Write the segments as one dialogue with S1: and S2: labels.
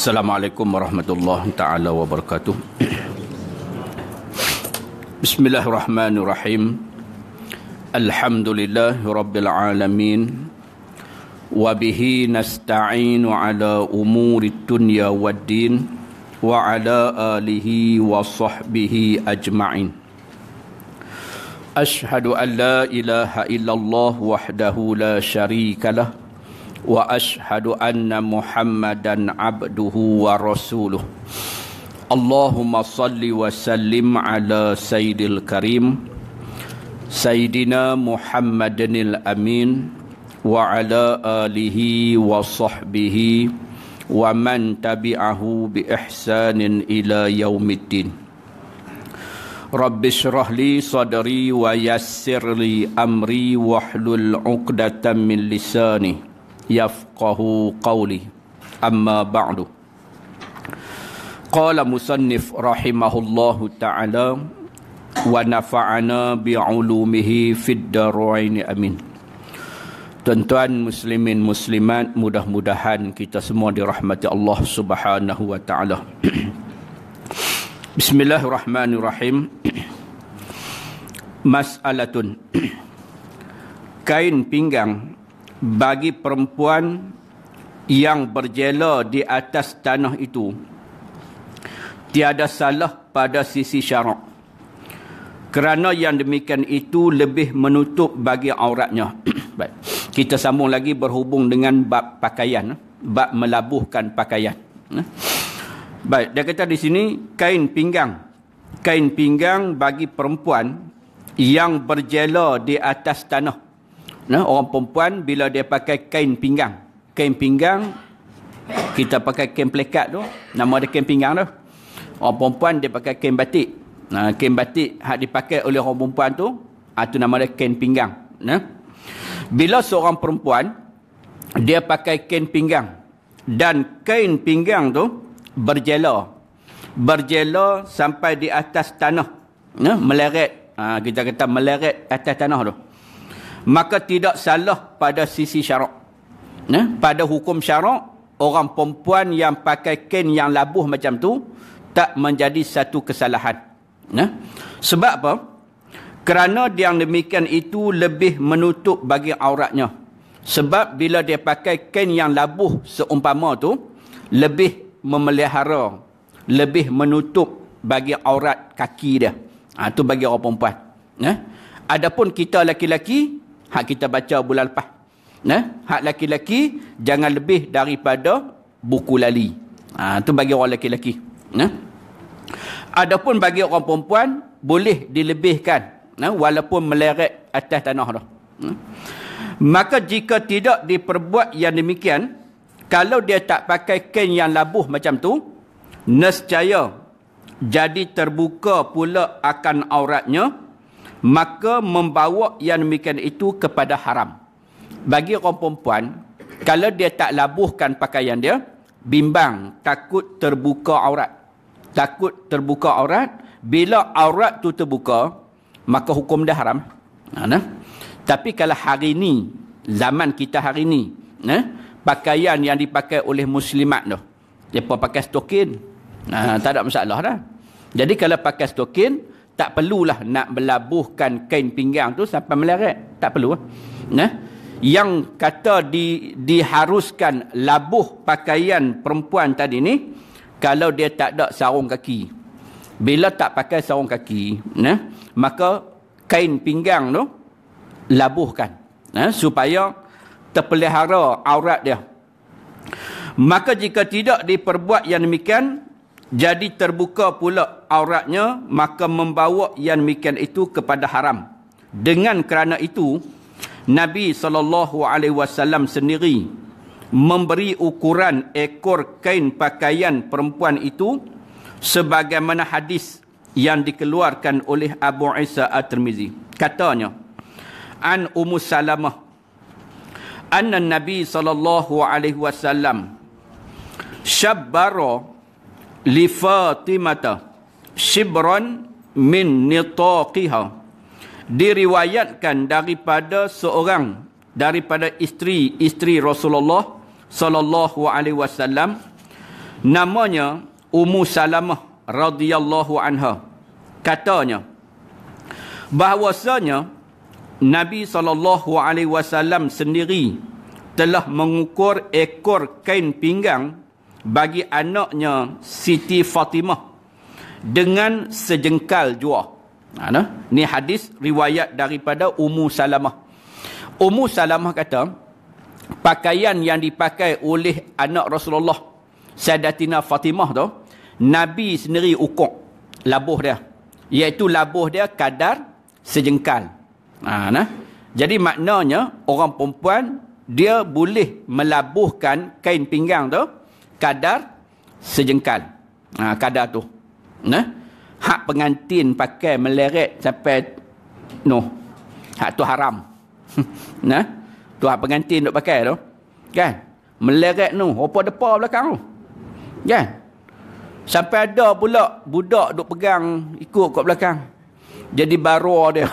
S1: Assalamualaikum warahmatullahi taala wabarakatuh. Bismillahirrahmanirrahim. Alhamdulillahi rabbil alamin. Wa bihi nasta'inu ala umuri dunya waddin wa ala alihi wa sahbihi ajma'in. Ashhadu an la ilaha illallah wahdahu la syarika lah wa ashhadu anna Muhammadan abduhu wa rasuluh. Allahumma salli wa sallim ala sayyidil karim sayyidina Muhammadinil amin wa ala alihi wa sahbihi wa man tabi'ahu bi ihsanin ila yaumiddin. Rabbi shrah li sadri wa yassir li amri wahlul 'uqdatam min lisani yafqahu qawli. Amma ba'du. Qala musannif rahimahullahu ta'ala wa nafa'ana bi'ulumihi fid darain amin. Tuan-tuan muslimin muslimat, mudah-mudahan kita semua dirahmati Allah Subhanahu wa ta'ala. Bismillahirrahmanirrahim. Mas'alatun. Kain pinggang bagi perempuan yang berjela di atas tanah itu tiada salah pada sisi syarak, kerana yang demikian itu lebih menutup bagi auratnya. Baik, kita sambung lagi berhubung dengan bab pakaian, bab melabuhkan pakaian. Baik, dia kata di sini kain pinggang bagi perempuan yang berjela di atas tanah. Orang perempuan bila dia pakai kain pinggang kita pakai kain plekat tu, nama dia kain pinggang tu. Orang perempuan dia pakai kain batik. Kain batik hak dipakai oleh orang perempuan tu, tu nama dia kain pinggang. Bila seorang perempuan dia pakai kain pinggang dan kain pinggang tu berjela sampai di atas tanah, meleret, kita kata meleret atas tanah tu, maka tidak salah pada sisi syarak. Pada hukum syarak, orang perempuan yang pakai kain yang labuh macam tu tak menjadi satu kesalahan. Sebab apa? Kerana yang demikian itu lebih menutup bagi auratnya. Sebab bila dia pakai kain yang labuh seumpama tu, lebih memelihara, lebih menutup bagi aurat kaki dia. Itu bagi orang perempuan. Adapun kita laki-laki, hak kita baca bulan lepas, hak laki-laki jangan lebih daripada buku lali. Itu bagi orang laki-laki. Adapun bagi orang perempuan boleh dilebihkan, walaupun meleret atas tanah tu. Maka jika tidak diperbuat yang demikian, kalau dia tak pakai kain yang labuh macam tu, nescaya jadi terbuka pula akan auratnya, maka membawa yang demikian itu kepada haram. Bagi orang perempuan, kalau dia tak labuhkan pakaian dia, bimbang, takut terbuka aurat. Bila aurat tu terbuka, maka hukum dia haram. Tapi kalau hari ni, zaman kita hari ni, pakaian yang dipakai oleh muslimat tu, dia pun pakai stokin, tak ada masalah dah. Jadi kalau pakai stokin, tak perlulah nak melabuhkan kain pinggang tu sampai meleret. Tak perlu. Yang kata diharuskan labuh pakaian perempuan tadi ni, kalau dia tak ada sarung kaki. Bila tak pakai sarung kaki, maka kain pinggang tu labuhkan, supaya terpelihara aurat dia. Maka jika tidak diperbuat yang demikian, jadi terbuka pula auratnya, maka membawa yang demikian itu kepada haram. Dengan kerana itu, Nabi SAW sendiri memberi ukuran ekor kain pakaian perempuan itu sebagaimana hadis yang dikeluarkan oleh Abu Isa At-Tirmizi. Katanya, an Ummu Salamah anna Nabi SAW syabbara li Fatimata shibran min nitaqiha. Diriwayatkan daripada isteri Rasulullah sallallahu alaihi wasallam, Namanya Ummu Salamah radhiyallahu anha. Katanya bahawasanya Nabi SAW sendiri telah mengukur ekor kain pinggang bagi anaknya Siti Fatimah dengan sejengkal jua. Ni hadis riwayat daripada Ummu Salamah. Ummu Salamah kata, pakaian yang dipakai oleh anak Rasulullah Sayyidatina Fatimah tu, Nabi sendiri ukur labuh dia, iaitu labuh dia kadar sejengkal. Jadi maknanya orang perempuan dia boleh melabuhkan kain pinggang tu kadar sejengkal. Kadar tu. Hak pengantin pakai meleret sampai hak tu haram. Tu hak pengantin duk pakai tu. Kan? Meleret tu, apa depan belakang tu. Kan? Sampai ada pula budak duk pegang ikut kat belakang. Jadi barua dia.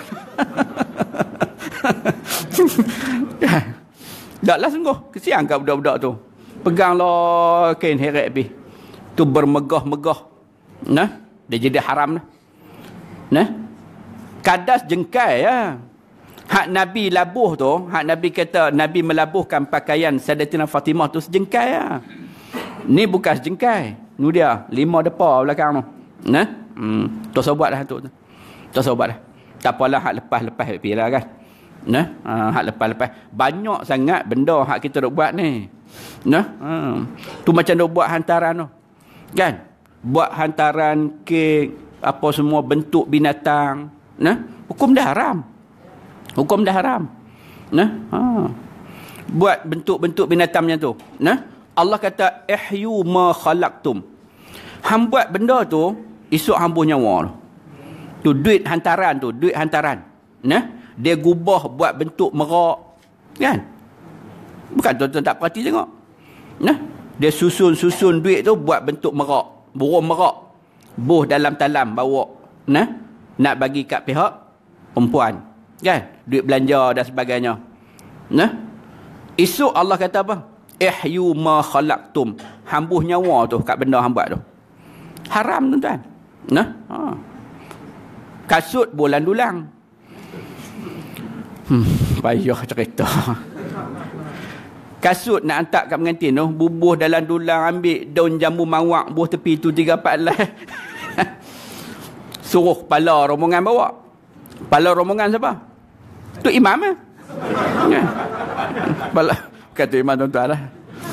S1: Taklah sungguh. Kesian kat budak-budak tu. Peganglah kain heret habis. Tu bermegah-megah. Dia jadi haram dah. Kadas jengkai ya. Hak Nabi labuh tu, hak Nabi kata Nabi melabuhkan pakaian Sayyidatina Fatimah tu sejengkai ya. Ni bukan sejengkai. Ni dia 5 depa belakang tu. Tak usah buat dah tu. Tak usah buat dah. Tak apalah hak lepas-lepas pilah kan. Hak lepas-lepas. Banyak sangat benda hak kita duk buat ni. Tu macam duk buat hantaran tu. Kan? Buat hantaran kek apa semua bentuk binatang. Hukum dah haram. Hukum dah haram. Buat bentuk-bentuk binatang macam tu. Allah kata ihyu ma khalaqtum. Hang buat benda tu, esok hang buh nyawa tu. Tu duit hantaran tu, duit hantaran. Dia gubah buat bentuk merak. Kan? Bukan tuan-tuan tak perhati tengok. Dia susun-susun duit tu buat bentuk merak, burung merak. Buh dalam talam bawa. Nak bagi kat pihak perempuan. Kan? Duit belanja dan sebagainya. Esok Allah kata apa? Ihyu ma khalaqtum. Hambuh nyawa tu kat benda hang buat tu. Haram tuan-tuan. Kasut bulan dulang. Payah cerita. Kasut nak hantar kat pengantin tu, bubuh dalam dulang, ambil daun jambu mawak, buah tepi tu 3-4 helai. Suruh kepala rombongan bawa. Kepala rombongan siapa? Tu imam lah. Kepala, kata imam tuan-tuan lah.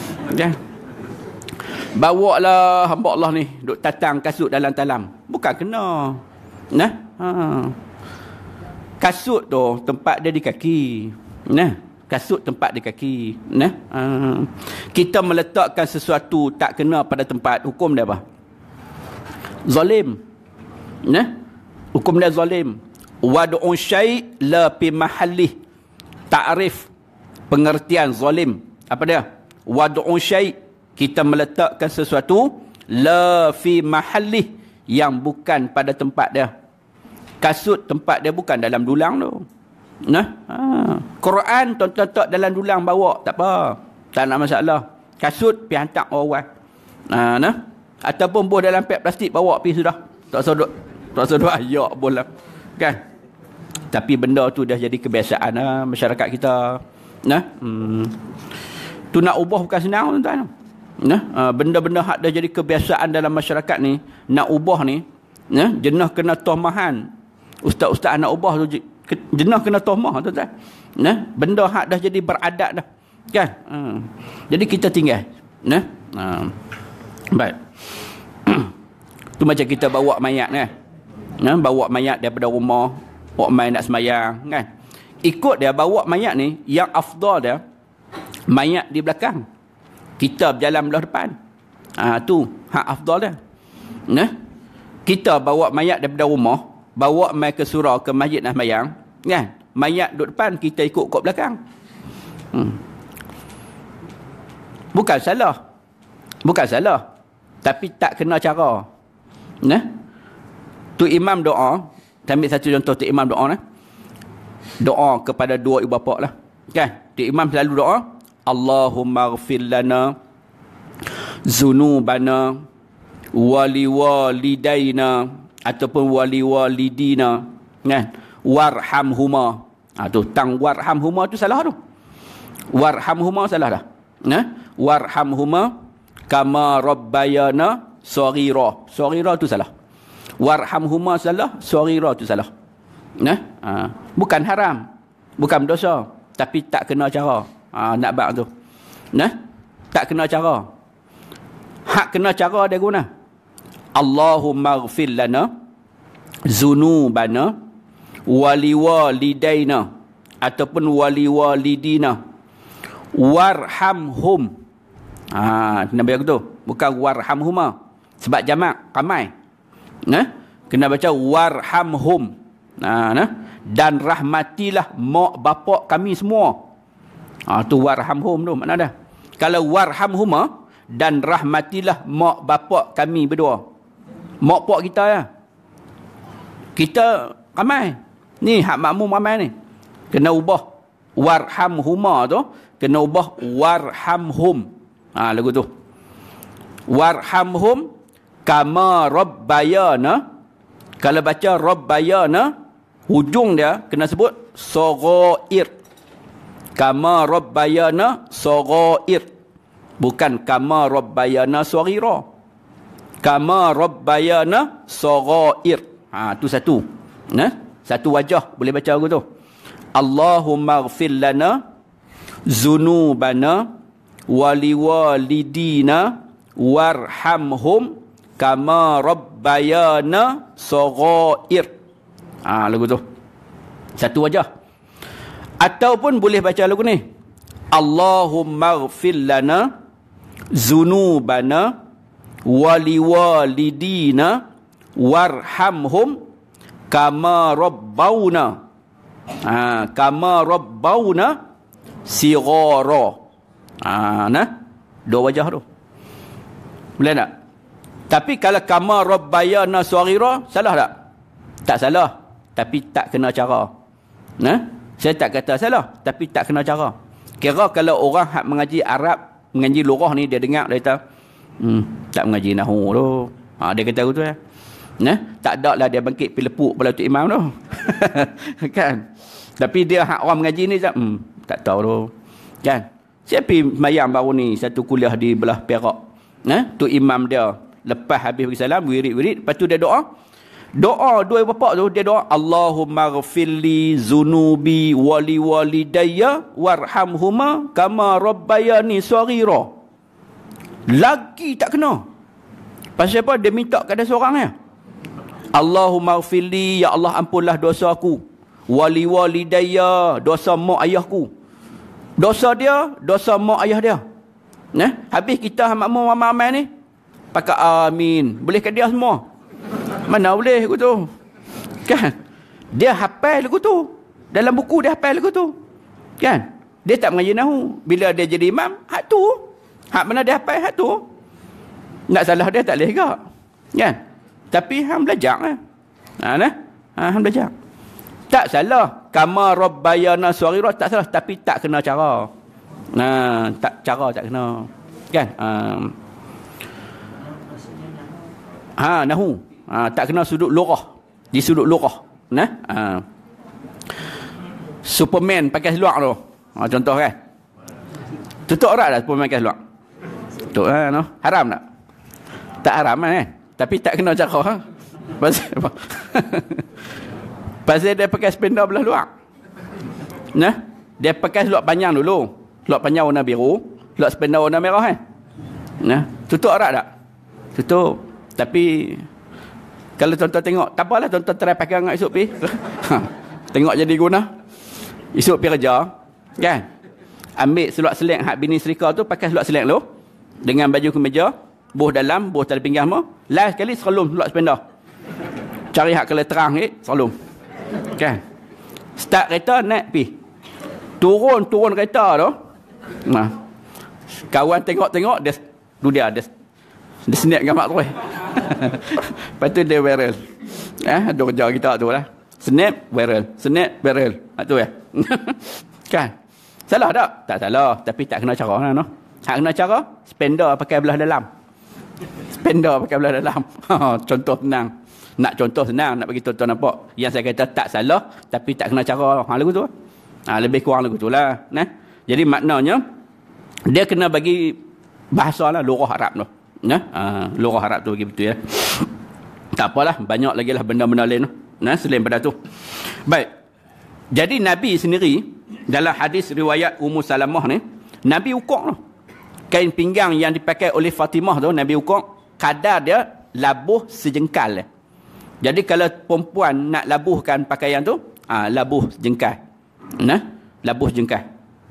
S1: Bawa lah hamba Allah ni, duk tatang kasut dalam talam. Bukan kena. Kasut tu tempat dia di kaki. Kasut tempat di kaki. Kita meletakkan sesuatu tak kena pada tempat, hukum dia apa? Zalim. Hukum dia zalim. Wad'u syai' la fi mahallih. Ta'rif, pengertian zalim. Apa dia? Wad'u syai', kita meletakkan sesuatu la fi mahallih, yang bukan pada tempat dia. Kasut tempat dia bukan dalam dulang tu. Quran tuan-tuan tak dalam dulang bawa, tak apa. Tak nak masalah. Kasut pergi hantar orang. Ataupun buah dalam pek plastik bawa pergi sudah. Tak usah duk ayak bola. Kan? Tapi benda tu dah jadi kebiasaan masyarakat kita. Tu nak ubah bukan senang tuan-tuan. Benda-benda hak dah jadi kebiasaan dalam masyarakat ni, nak ubah ni, jenah kena tohmahan. Ustaz-ustaz nak ubah tu jenah kena tohmah tuan-tuan. Benda hak dah jadi beradat dah. Kan? Jadi kita tinggal. Baik. Tu macam kita bawa mayat kan. Bawa mayat daripada rumah, bawa mayat nak semayang kan. Ikut dia bawa mayat ni, yang afdal dia mayat di belakang, kita berjalan belah depan. Tu hak afdal dia. Kita bawa mayat daripada rumah, bawa mayat ke surau, ke masjid nak semayang kan. Mayat duduk depan, kita ikut kat belakang. Bukan salah. Bukan salah. Tapi tak kena cara. Tu imam doa. Kita ambil satu contoh tu imam doa lah. Doa kepada dua ibu bapa lah. Kan? Tu imam selalu doa, Allahumma ghfir lana zunubana, waliwalidaina ataupun waliwalidina, kan? Warhamhuma. Tu tang warhamhuma tu salah tu. Warhamhuma salah dah. Warhamhuma kama rabbayana saghira. Saghira tu salah. Warhamhuma salah, saghira tu salah. Bukan haram, bukan dosa, tapi tak kena cara. Nak bab tu. Tak kena cara. Hak kena cara dia guna. Allahumma ighfir lana zunubana waliwalidaina ataupun waliwalidina warhamhum. Kena baca tu, bukan warhamhuma sebab jamak ramai. Kena baca warhamhum. Dan rahmatilah mak bapak kami semua. Tu warhamhum tu makna dah. Kalau warhamhuma dan rahmatilah mak bapak kami berdua. Mak pak kita ya. Kita ramai. Ni hak makmum ramai ni. Kena ubah warhamhuma tu, kena ubah warhamhum. Lagu tu. Warhamhum kama rabbayana. Kalau baca rabbayana, hujung dia kena sebut saghair. Kama rabbayana saghair. Bukan kama rabbayana saghira. Kama rabbayana saghair. Tu satu. Satu wajah boleh baca aku tu. Allahumma ighfir lana zunubana waliwalidina warhamhum kama rabbayana saghair. Lagu tu. Satu wajah. Ataupun boleh baca lagu ni. Allahumma ighfir lana zunubana waliwalidina warhamhum kama rabbawna. Kama rabbawna sighara. Dua wajah tu. Boleh tak? Tapi kalau kama rabbayana saghira, salah tak? Tak salah, tapi tak kena cara. Saya tak kata salah, tapi tak kena cara. Kira kalau orang hak mengaji Arab, mengaji lurah ni, dia dengar, dia kata, tak mengaji nahu tu. Dia kata tu ya. Tak ada lah dia bangkit pergi lepuk pada Tok Imam tu. Kan? Tapi dia hak orang mengaji ni, tak tahu tu. Kan? Saya pergi mayang baru ni, satu kuliah di belah Perak. Tok Imam dia, lepas habis bagi salam, wirid-wirid, lepas tu dia doa. Doa dua bapak tu, dia doa, Allahumma ghfirli zunubi waliwalidayya warhamhuma kama rabbayani saghira. Lagi tak kena. Pasal apa? Dia minta kepada seorang ya. Allahumma ghfirli, ya Allah ampunlah dosa aku. Waliwalidayya, dosa mak ayahku. Dosa dia, dosa mak ayah dia. Habis kita makmum ramai-ramai ni, pakai amin. Boleh ke dia semua? Mana boleh lagu tu? Kan? Dia hafal lagu tu. Dalam buku dia hafal lagu tu. Kan? Dia tak mengaji nahu. Bila dia jadi imam, hak tu. Hak mana dia hafal, hak tu. Nak salah dia tak boleh juga. Kan? Tapi hang belajar lah. Hang belajar. Tak salah. Kama rabbayana saghira, tak salah. Tapi tak kena cara. Tak cara tak kena. Kan? Nahu. Tak kena sudut lurah. Di sudut lurah. Superman pakai seluar tu. Contoh kan. Tutup aurat dah Superman pakai seluar. Tutup lah. Haram tak? Tak haram kan? Tapi tak kena cara. Pasal apa? Pasal dia pakai spender belah luar. Dia pakai seluar panjang dulu. Seluar panjang warna biru. Seluar spender warna merah kan? Tutup aurat tak? Tutup. Tapi kalau tuan-tuan tengok, tak apalah tuan-tuan try pakai angkat esok pergi. Tengok jadi guna. Esok pergi kerja. Kan? Ambil seluar selek hak bini serika tu, pakai seluar selek tu. Dengan baju kemeja. Buh dalam, buh tali pinggang semua. Last sekali seralum seluar spender. Cari hak kalau terang ni, seralum. Kan? Start kereta, naik pergi. Turun kereta tu. Kawan tengok-tengok, dia snap gambar tu. Lepas tu dia viral. Ada kerja kita tu lah. Snap, viral. Snap, viral. Tu ya. Kan? Salah tak? Tak salah. Tapi tak kena cara lah. Hak kena cara, spender pakai belah dalam. Spender pakai belah dalam. Contoh senang. Nak contoh senang, nak bagi contoh nampak. Yang saya kata tak salah, tapi tak kena cara. Lagu tu. Lebih kurang lagu tu lah. Nah. Jadi maknanya, dia kena bagi bahasa lah, lurah Arab tu. Nah. Lurah Arab tu bagi betul ya. Tak apalah, banyak lagi lah benda-benda lain tu. Nah, selain pada tu. Baik. Jadi Nabi sendiri, dalam hadis riwayat Ummu Salamah ni, Nabi ukur tu. Kain pinggang yang dipakai oleh Fatimah tu, Nabi ukur, kadar dia labuh sejengkal. Jadi kalau perempuan nak labuhkan pakaian tu, labuh jengkal. Nah, labuh jengkal.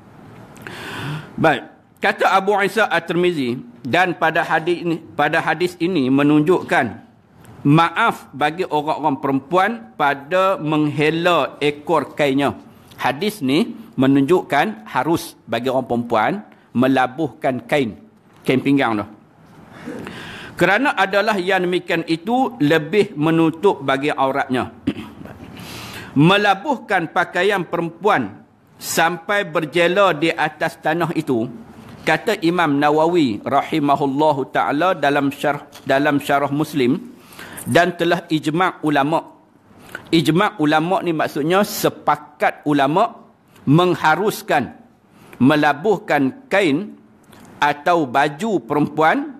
S1: Baik. Kata Abu Isa At-Tirmizi, dan pada hadis ini menunjukkan maaf bagi orang-orang perempuan pada menghela ekor kainnya. Hadis ni menunjukkan harus bagi orang perempuan melabuhkan kain pinggang tu. Kerana adalah yang demikian itu lebih menutup bagi auratnya. Melabuhkan pakaian perempuan sampai berjela di atas tanah itu, kata Imam Nawawi rahimahullahu ta'ala dalam syarah Muslim, dan telah ijma' ulama'. Ijma' ulama' ni maksudnya sepakat ulama' mengharuskan melabuhkan kain atau baju perempuan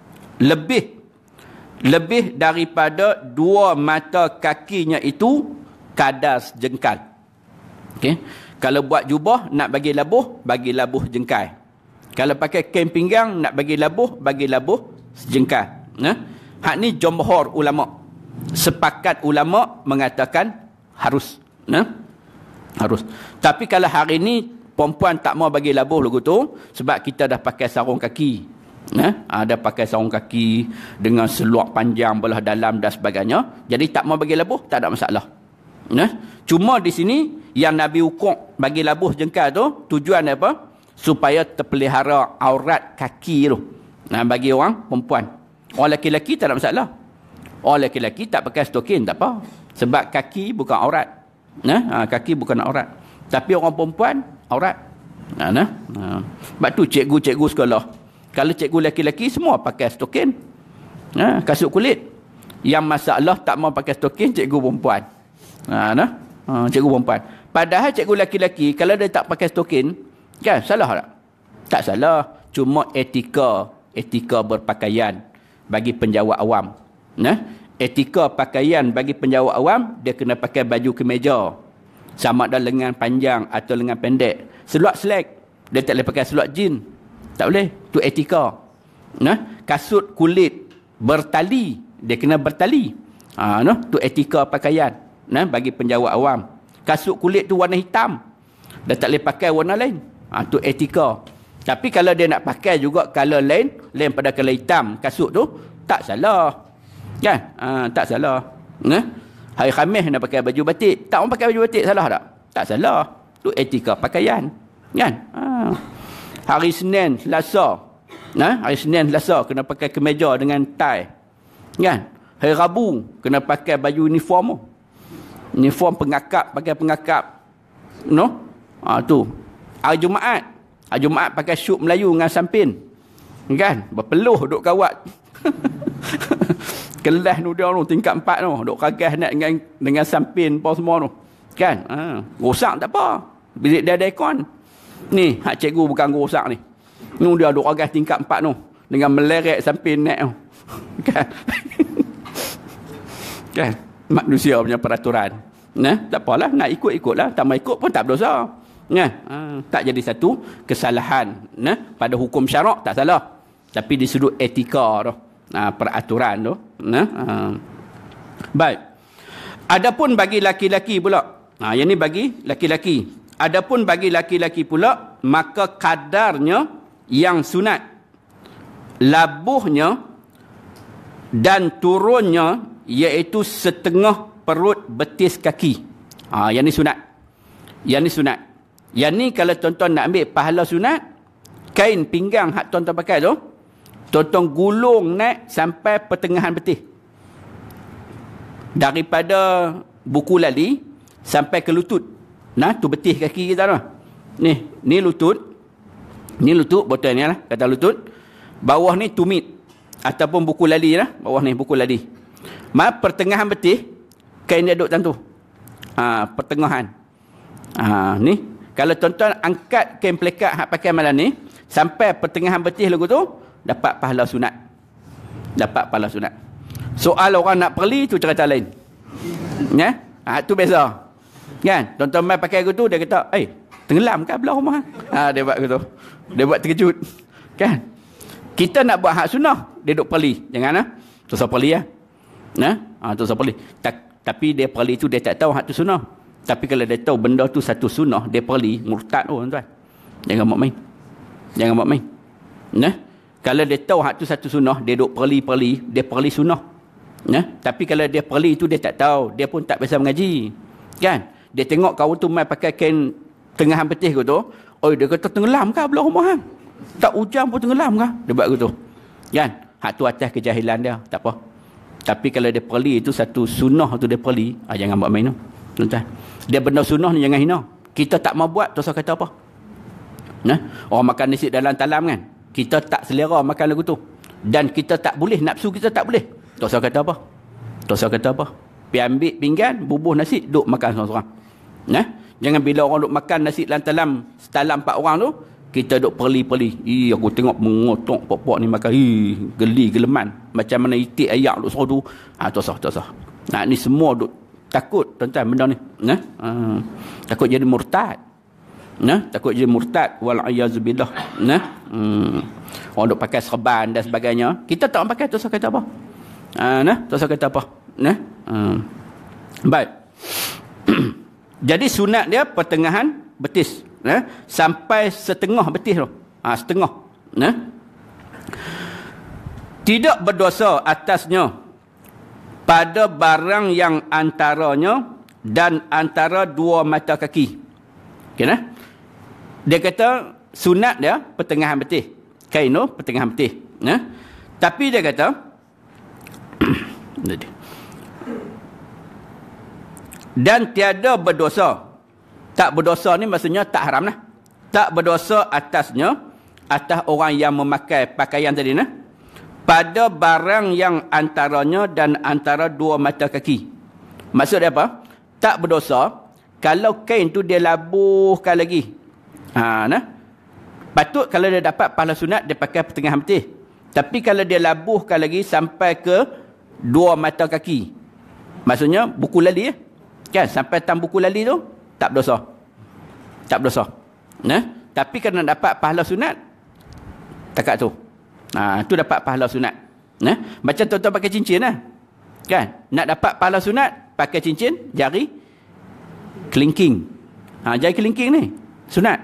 S1: lebih daripada 2 mata kakinya itu kadar sejengkal. Okey. Kalau buat jubah nak bagi labuh jengkal. Kalau pakai kain pinggang nak bagi labuh sejengkal. Hak ni jumhur ulama. Sepakat ulama mengatakan harus. Harus. Tapi kalau hari ni perempuan tak mau bagi labuh lagu tu sebab kita dah pakai sarung kaki. Ada pakai sarung kaki dengan seluar panjang belah dalam dan sebagainya. Jadi tak mau bagi labuh, tak ada masalah. Cuma di sini yang Nabi ukur bagi labuh jengkal tu tujuan apa? Supaya terpelihara aurat kaki tu. Bagi orang perempuan. Orang lelaki tak ada masalah. Orang lelaki tak pakai stokin tak apa. Sebab kaki bukan aurat. Kaki bukan aurat. Tapi orang perempuan aurat. Sebab tu cikgu-cikgu sekolah. Kalau cikgu lelaki-lelaki semua pakai stokin. Kasut kulit. Yang masalah tak mau pakai stokin cikgu perempuan. Cikgu perempuan. Padahal cikgu lelaki-lelaki kalau dia tak pakai stokin, kan salah tak? Tak salah. Cuma etika berpakaian bagi penjawat awam. Etika pakaian bagi penjawat awam, dia kena pakai baju kemeja. Sama ada lengan panjang atau lengan pendek. Seluar selek, dia tak boleh pakai seluar jin. Tak boleh. Tu etika. Kasut kulit bertali, dia kena bertali. Tu etika pakaian. Bagi penjawat awam. Kasut kulit tu warna hitam, dia tak boleh pakai warna lain. Tu etika. Tapi kalau dia nak pakai juga color lain pada color hitam kasut tu, tak salah. Kan? Tak salah. Hari Khamis nak pakai baju batik, tak orang pakai baju batik, salah tak? Tak salah. Tu etika pakaian. Kan? Hari Senin, Selasa. Hari Senin, Selasa kena pakai kemeja dengan tie. Kan? Hari Rabu kena pakai baju uniform. Uniform pengakap, pakai pengakap. Tu. Hari Jumaat pakai syuk Melayu dengan sampin. Kan? Berpeluh duk kawat. Kelas tu dia tu tingkat 4 tu, duk kagas nak dengan sampin apa semua tu. Kan? Rosak tak apa. Bilik dia ada aircon. Ni, hak cikgu bukan rosak ni. Ni dia duk kagas tingkat 4 tu dengan melerek sampin naik tu. Kan? Kan? Manusia punya peraturan. Tak apalah, nak ikut-ikutlah. Tak mau ikut pun tak berdosa. Tak jadi satu kesalahan pada hukum syarak, tak salah. Tapi di sudut etika tu, peraturan tu. Baik. Adapun bagi laki-laki pula. Yang ni bagi laki-laki. Adapun bagi laki-laki pula, maka kadarnya yang sunat, labuhnya dan turunnya iaitu setengah perut betis kaki. Yang ni sunat. Yang ni sunat. Yang ni kalau tuan-tuan nak ambil pahala sunat, kain pinggang hak tuan-tuan pakai tu, tuan-tuan gulung naik sampai pertengahan betis. Daripada buku lali sampai ke lutut. Tu betis kaki kita tu. Ni lutut. Ni lutut, botol ni lah, kata lutut. Bawah ni tumit. ataupun buku lali lah, bawah ni buku lali. Pertengahan betih kain dia duduk tentu. Pertengahan. Ni kalau tuan-tuan angkat kain pelekat hak pakai malam ni sampai pertengahan betih lagu tu, dapat pahala sunat. Dapat pahala sunat. Soal orang nak perli tu cerita lain. Ya? Tu biasa. Kan? Tuan-tuan mai pakai lagu tu, dia kata, tenggelam ke belah rumah? Dia buat gitu. Dia buat terkejut. Kan? Kita nak buat hak sunnah, dia duk perli. Jangan lah. Tu saya perli lah. Tu saya perli. Tapi dia perli tu, dia tak tahu hak tu sunnah. Tapi kalau dia tahu benda tu satu sunnah, dia perli, murtad tuan-tuan. Jangan buat main. Jangan buat main. Kalau dia tahu hak tu satu sunnah, dia duk perli, dia perli sunnah. Tapi kalau dia perli tu, dia tak tahu. Dia pun tak biasa mengaji. Kan? Dia tengok kawan tu mai pakai kain tengahan betih tu. Dia kata tenggelam ke belah rumah hang? Tak hujan pun tenggelam ke? Dia buat gitu. Kan? Hak tu atas kejahilan dia. Tak apa. Tapi kalau dia perli itu satu sunnah tu dia perli, jangan buat main tu. Tuan-tuan. Dia benda sunnah ni jangan hina. Kita tak mau buat, tu saya kata apa? Orang makan nasi dalam talam kan? Kita tak selera makan lagu tu. Dan kita tak boleh, nafsu kita tak boleh. Tu saya kata apa? Tu saya kata apa? Pergi ambil pinggan, bubuh nasi, duk makan seorang-seorang. Jangan bila orang duk makan nasi dalam talam, setalam 4 orang tu, kita duk perli-perli. Aku tengok mengotok pok-pok ni makan. Geli, geleman. Macam mana itik ayak duk suruh tu. Tu sah. Ni semua duk takut, tuan-tuan, benda ni. Takut jadi murtad. Takut jadi murtad. Wal'ayazubillah. Orang duk pakai serban dan sebagainya. Kita tak pakai, tu saya kata apa? Tu saya kata apa? Baik. Jadi sunat dia pertengahan betis. Sampai setengah betis tu. Setengah. Tidak berdosa atasnya pada barang yang antaranya dan antara dua mata kaki. Okay, dia kata sunat dia pertengahan betih. Kain tu pertengahan betih. Tapi dia kata dan tiada berdosa. Tak berdosa ni maksudnya tak haram lah. Tak berdosa atasnya, atas orang yang memakai pakaian tadi pada barang yang antaranya dan antara dua mata kaki. Maksud dia apa? Tak berdosa kalau kain tu dia labuhkan lagi. Patut kalau dia dapat pahala sunat, dia pakai pertengahan betih. Tapi kalau dia labuhkan lagi sampai ke dua mata kaki, maksudnya buku lali kan, sampai tam buku lali tu, tak berdosa. Tak berdosa. Tapi kalau nak dapat pahala sunat, takat tu. Tu dapat pahala sunat. Macam tuan-tuan pakai cincin kan? Nak dapat pahala sunat, pakai cincin, jari kelingking. Jari kelingking ni sunat.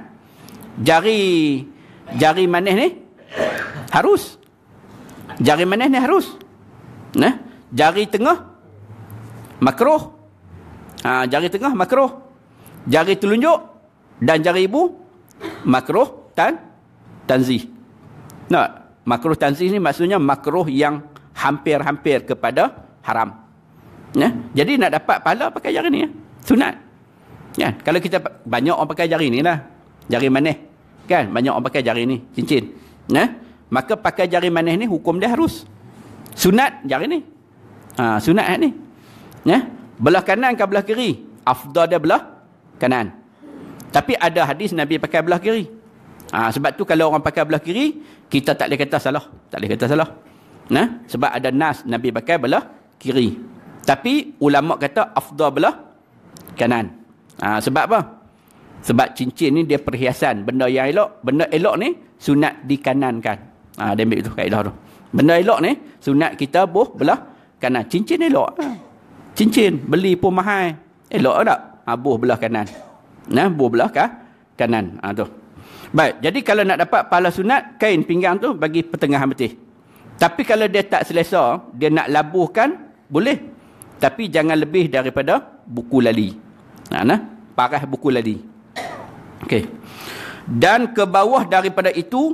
S1: Jari manis ni harus. Jari manis ni harus. Jari tengah makruh. Jari tengah makruh. Jari telunjuk dan jari ibu makruh tanzih. Makruh tanzih ni maksudnya makruh yang hampir-hampir kepada haram. Jadi nak dapat pahala pakai jari ni sunat. Kalau kita banyak orang pakai jari ni lah, jari manis kan, banyak orang pakai jari ni cincin. Maka pakai jari manis ni hukum dia harus sunat jari ni. Sunat ni. Belah kanan ke belah kiri? Afdal dia belah kanan. Tapi ada hadis Nabi pakai belah kiri. Sebab tu kalau orang pakai belah kiri, kita tak boleh kata salah. Tak boleh kata salah. Sebab ada nas Nabi pakai belah kiri. Tapi ulama kata afdal belah kanan. Sebab apa? Sebab cincin ni dia perhiasan. Benda yang elok. Benda elok ni sunat dikanankan. Dia ambil tu kaedah tu. Benda elok ni sunat kita belah kanan. Cincin elok. Cincin beli pun mahal. Elok tak? Buh belah kanan. Buh belah kanan. Tu. Baik, jadi kalau nak dapat pahala sunat, kain pinggang tu bagi pertengahan betih. Tapi kalau dia tak selesa, dia nak labuhkan, boleh. Tapi jangan lebih daripada buku lali. Parah buku lali. Okey. Dan ke bawah daripada itu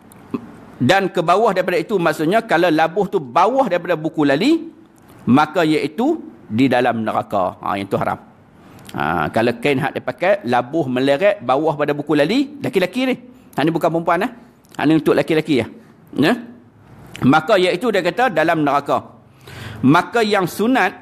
S1: maksudnya kalau labuh tu bawah daripada buku lali, maka iaitu di dalam neraka. Yang tu haram. Kalau kain hak dia pakai labuh meleret bawah pada buku lali, laki-laki ni. Ini bukan perempuan Ini untuk laki-laki Maka iaitu dia kata dalam neraka. Maka yang sunat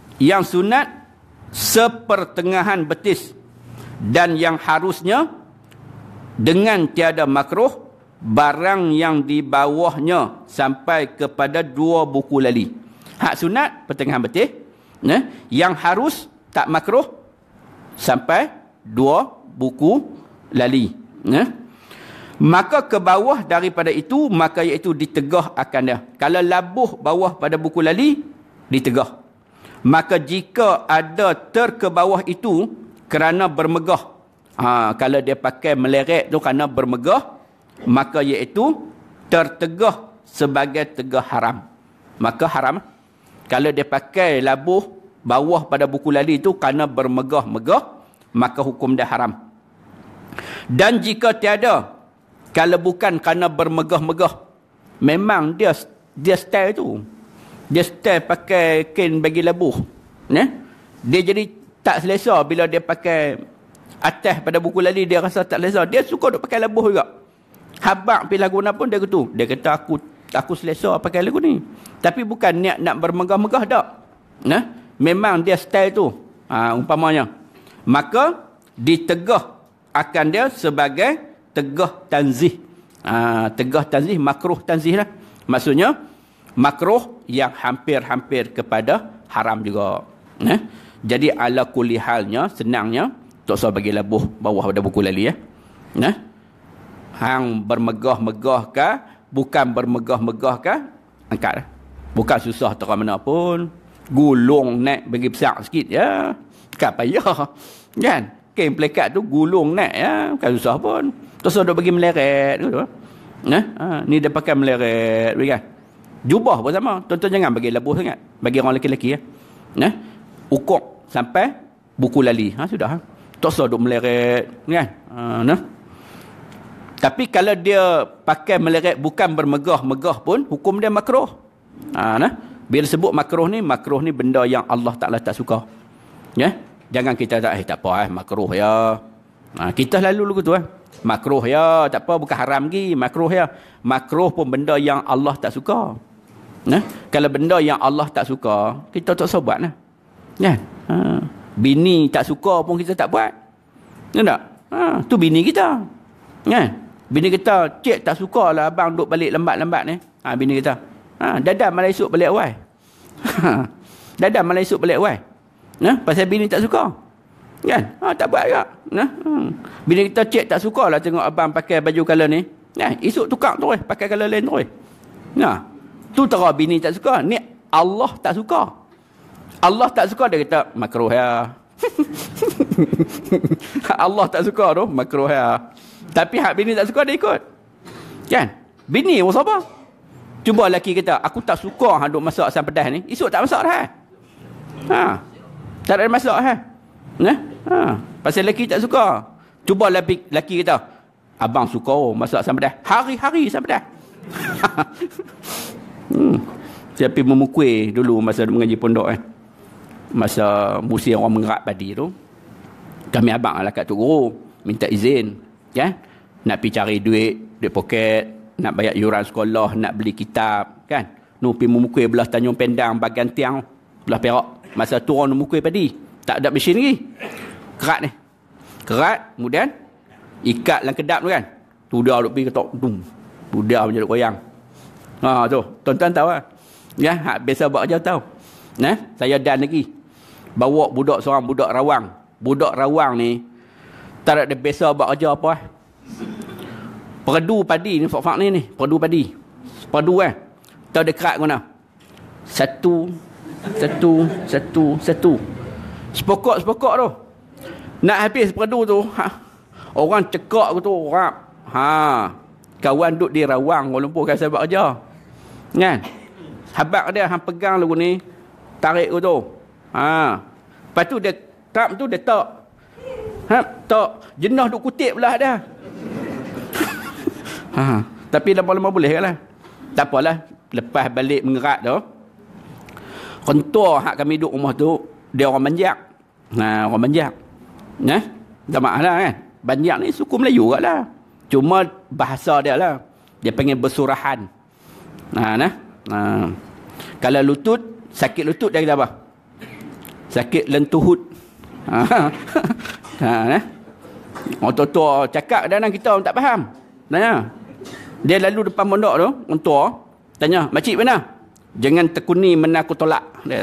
S1: sepertengahan betis, dan yang harusnya dengan tiada makruh barang yang di bawahnya sampai kepada 2 buku lali. Hak sunat pertengahan betis, yang harus tak makruh sampai 2 buku lali. Maka ke bawah daripada itu, maka iaitu ditegah akan dia. Kalau labuh bawah pada buku lali, ditegah. Maka jika ada ke bawah itu kerana bermegah, kalau dia pakai meleret tu kerana bermegah, maka iaitu tertegah sebagai tegah haram. Maka haram. Kalau dia pakai labuh bawah pada buku lali itu kerana bermegah-megah, maka hukum dia haram. Dan jika tiada, kalau bukan kerana bermegah-megah, memang dia style tu. Dia style pakai kain bagi labuh. Dia jadi tak selesa bila dia pakai atas pada buku lali, dia rasa tak selesa. Dia suka duk pakai labuh juga. Habaq pergi lagu pun dia kata, aku selesa pakai lagu ni. Tapi bukan niat nak bermegah-megah tak. Memang dia style tu. Umpamanya. Maka ditegah akan dia sebagai tegah tanzih. Tegah tanzih, makruh tanzih lah. Maksudnya makruh yang hampir-hampir kepada haram juga. Jadi ala kulli halnya, senangnya tak usah bagi labuh bawah pada buku lali ya. Hang bermegah-megah ke, bukan bermegah-megah ke, angkat. Bukan susah tak mana pun. Gulung naik bagi besar sikit ya. Tak payah. Kan? Kain plekat tu gulung naik ya, bukan susah pun. Tak usah duk bagi meleret tu. Ni dia pakai meleret kan. Jubah pun sama. Tuan-tuan jangan bagi labuh sangat. Bagi orang lelaki-lelaki ya. Ukur sampai buku lali. Sudah. Tak usah duk meleret kan. Tapi kalau dia pakai meleret bukan bermegah-megah pun, hukum dia makruh. Bila sebut makruh ni benda yang Allah Ta'ala tak suka. Jangan kita tak apa makruh ya. Kita lalu tu makruh ya, tak apa, bukan haram lagi, makruh ya. Makruh pun benda yang Allah tak suka. Kalau benda yang Allah tak suka, kita tak usah buat lah. Bini tak suka pun kita tak buat. Tak? Tu bini kita. Bini kita, cik tak suka lah abang duduk balik lambat-lambat ni. Bini kita. Dadah malah esok balik awal. Dadah malah esok balik awal. Pasal bini tak suka. Kan? Tak buat juga. Bini kita, cik tak suka lah tengok abang pakai baju colour ni. Esok tukar terus, pakai colour lain terus. Tu terang bini tak suka. Ni Allah tak suka. Allah tak suka, dia kata makruh ya. Allah tak suka tu, makruh ya. Tapi hak bini tak suka, dia ikut. Kan? Bini pun sabar. Cuba lelaki kita, aku tak suka duk masak asam pedas ni. Esok tak masak dah. Tak ada masak pasal lelaki tak suka. Cuba lelaki kita, abang suka masak asam pedas. Hari-hari asam pedas. Tapi memukul dulu masa mengaji pondok masa musim orang mengerak padi tu, kami abang lah kat Tok Guru minta izin nak pergi cari duit poket, nak bayar yuran sekolah, nak beli kitab kan. Pergi memukul belah Tanjung Pendang bahagian tiang belah Perak. Masa tu orang memukul padi, tak ada mesin lagi. Kerat kemudian ikat dalam kedap tu kan. Tudar duk pergi ketok tudar macam duk goyang. Tu tuan-tuan tahu lah. Hak biasa buat kerja tahu. Saya dan lagi bawa budak seorang, budak rawang. Budak rawang ni tak ada biasa buat kerja apa perdu padi ni, fak ni perdu padi. Perdu tahu dia kerat mana? Satu. Sepokok tu. Nak habis perdu tu, orang cekak tu, rap. Kawan duduk di Rawang, Kuala Lumpur, kan saya buat kerja. Kan? Habak dia, hang pegang lagu ni, tarik tu. Lepas tu dia, trap tu dia tak. Tak. Jenah duk kutip belah dah. Tapi lama-lama boleh kan lah. Tak apalah. Lepas balik mengerat tu, kontor hak kami duduk rumah tu, dia orang Banjak. Orang Banjak. Tak maaf lah kan. Banjak ni suku Melayu kat lah. Cuma bahasa dia lah. Dia panggil bersurahan. Kalau lutut, sakit lutut dia kata apa? Sakit lentuhut. Orang tua-tua cakap kadang-kadang kita orang tak faham. Tanya. Dia lalu depan pondok tu, orang tua tanya, "Makcik mana?" "Jangan tekuni mana aku tolak." Dia.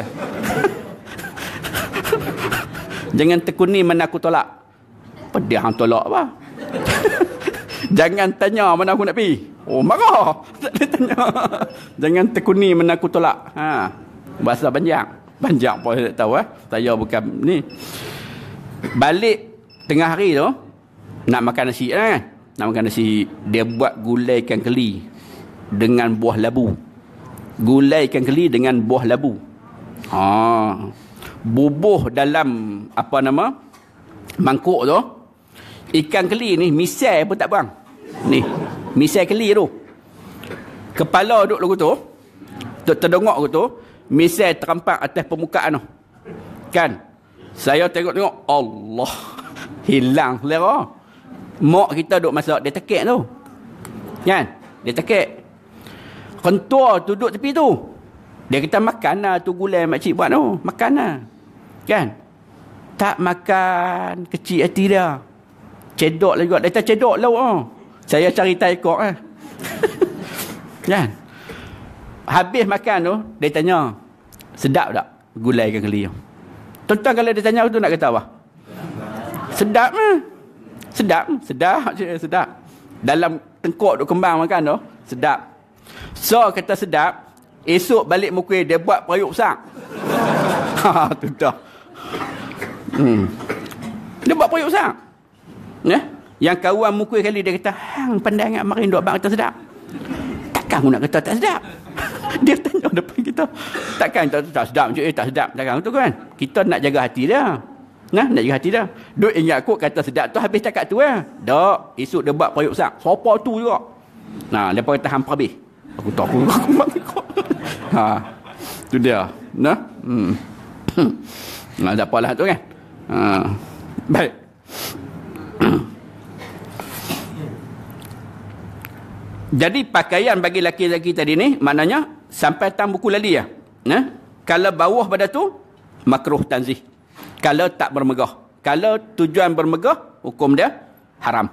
S1: "Jangan tekuni mana aku tolak." Apa dia hang tolak apa? "Jangan tanya mana aku nak pergi." Oh, marah. Tak boleh tanya. "Jangan tekuni mana aku tolak." Bahasa panjang. Panjang pun saya tak tahu. Saya bukan ni. Balik tengah hari tu, nak makan nasi kan? Nak makan nasi. Dia buat gulai ikan keli dengan buah labu. Gulai ikan keli dengan buah labu. Bubuh dalam mangkuk tu. Ikan keli ni misai pun tak buang. Ni, misai keli tu. Kepala duduk lagu tu. Duduk terdongok lagu tu. Misai terampak atas permukaan tu. Kan? Saya tengok-tengok, Allah. Hilang selera. Mak kita duduk masak, dia tekek tu. Kan? Dia tekek. Kentua tu duduk tepi tu. Dia kata makan lah tu gulai makcik buat tu. Makan lah. Kan? Tak makan, kecil hati dia. Cedok lagi. Dia tak cedok lah. Saya cari tai kok lah. Kan? Habis makan tu, dia tanya, "Sedap tak gulai ikan keli tu?" Tuan-tuan kalau dia tanya tu nak kata apa? Sedap lah. Sedap. Sedap. Dalam tengkok duk kembang makan tu, sedap. So kata sedap, esok balik mukul dia buat periuk besar. Tu dah. Dia buat periuk besar. Yang kawan mukul kali dia kata, "Hang pandai sangat mari duk abang kata sedap." Takkan aku nak kata tak sedap? Dia tanya depan kita. Takkan tak sedap macam tak sedap. Takkan tu kan? Kita nak jaga hati dia. Nak jaga hati dia. Duk ingat aku kata sedap tu habis cakap tu Tak. Esok dia buat periuk besar. Siapa tu juga. Lepas kata hampa habis. Aku tak aku tu dia. Tak apalah tu kan. Baik. Jadi pakaian bagi laki-laki tadi ni maknanya sampai tang buku lali ya. Kalau bawah pada tu makruh tanzih. Kalau tak bermegah. Kalau tujuan bermegah, hukum dia haram.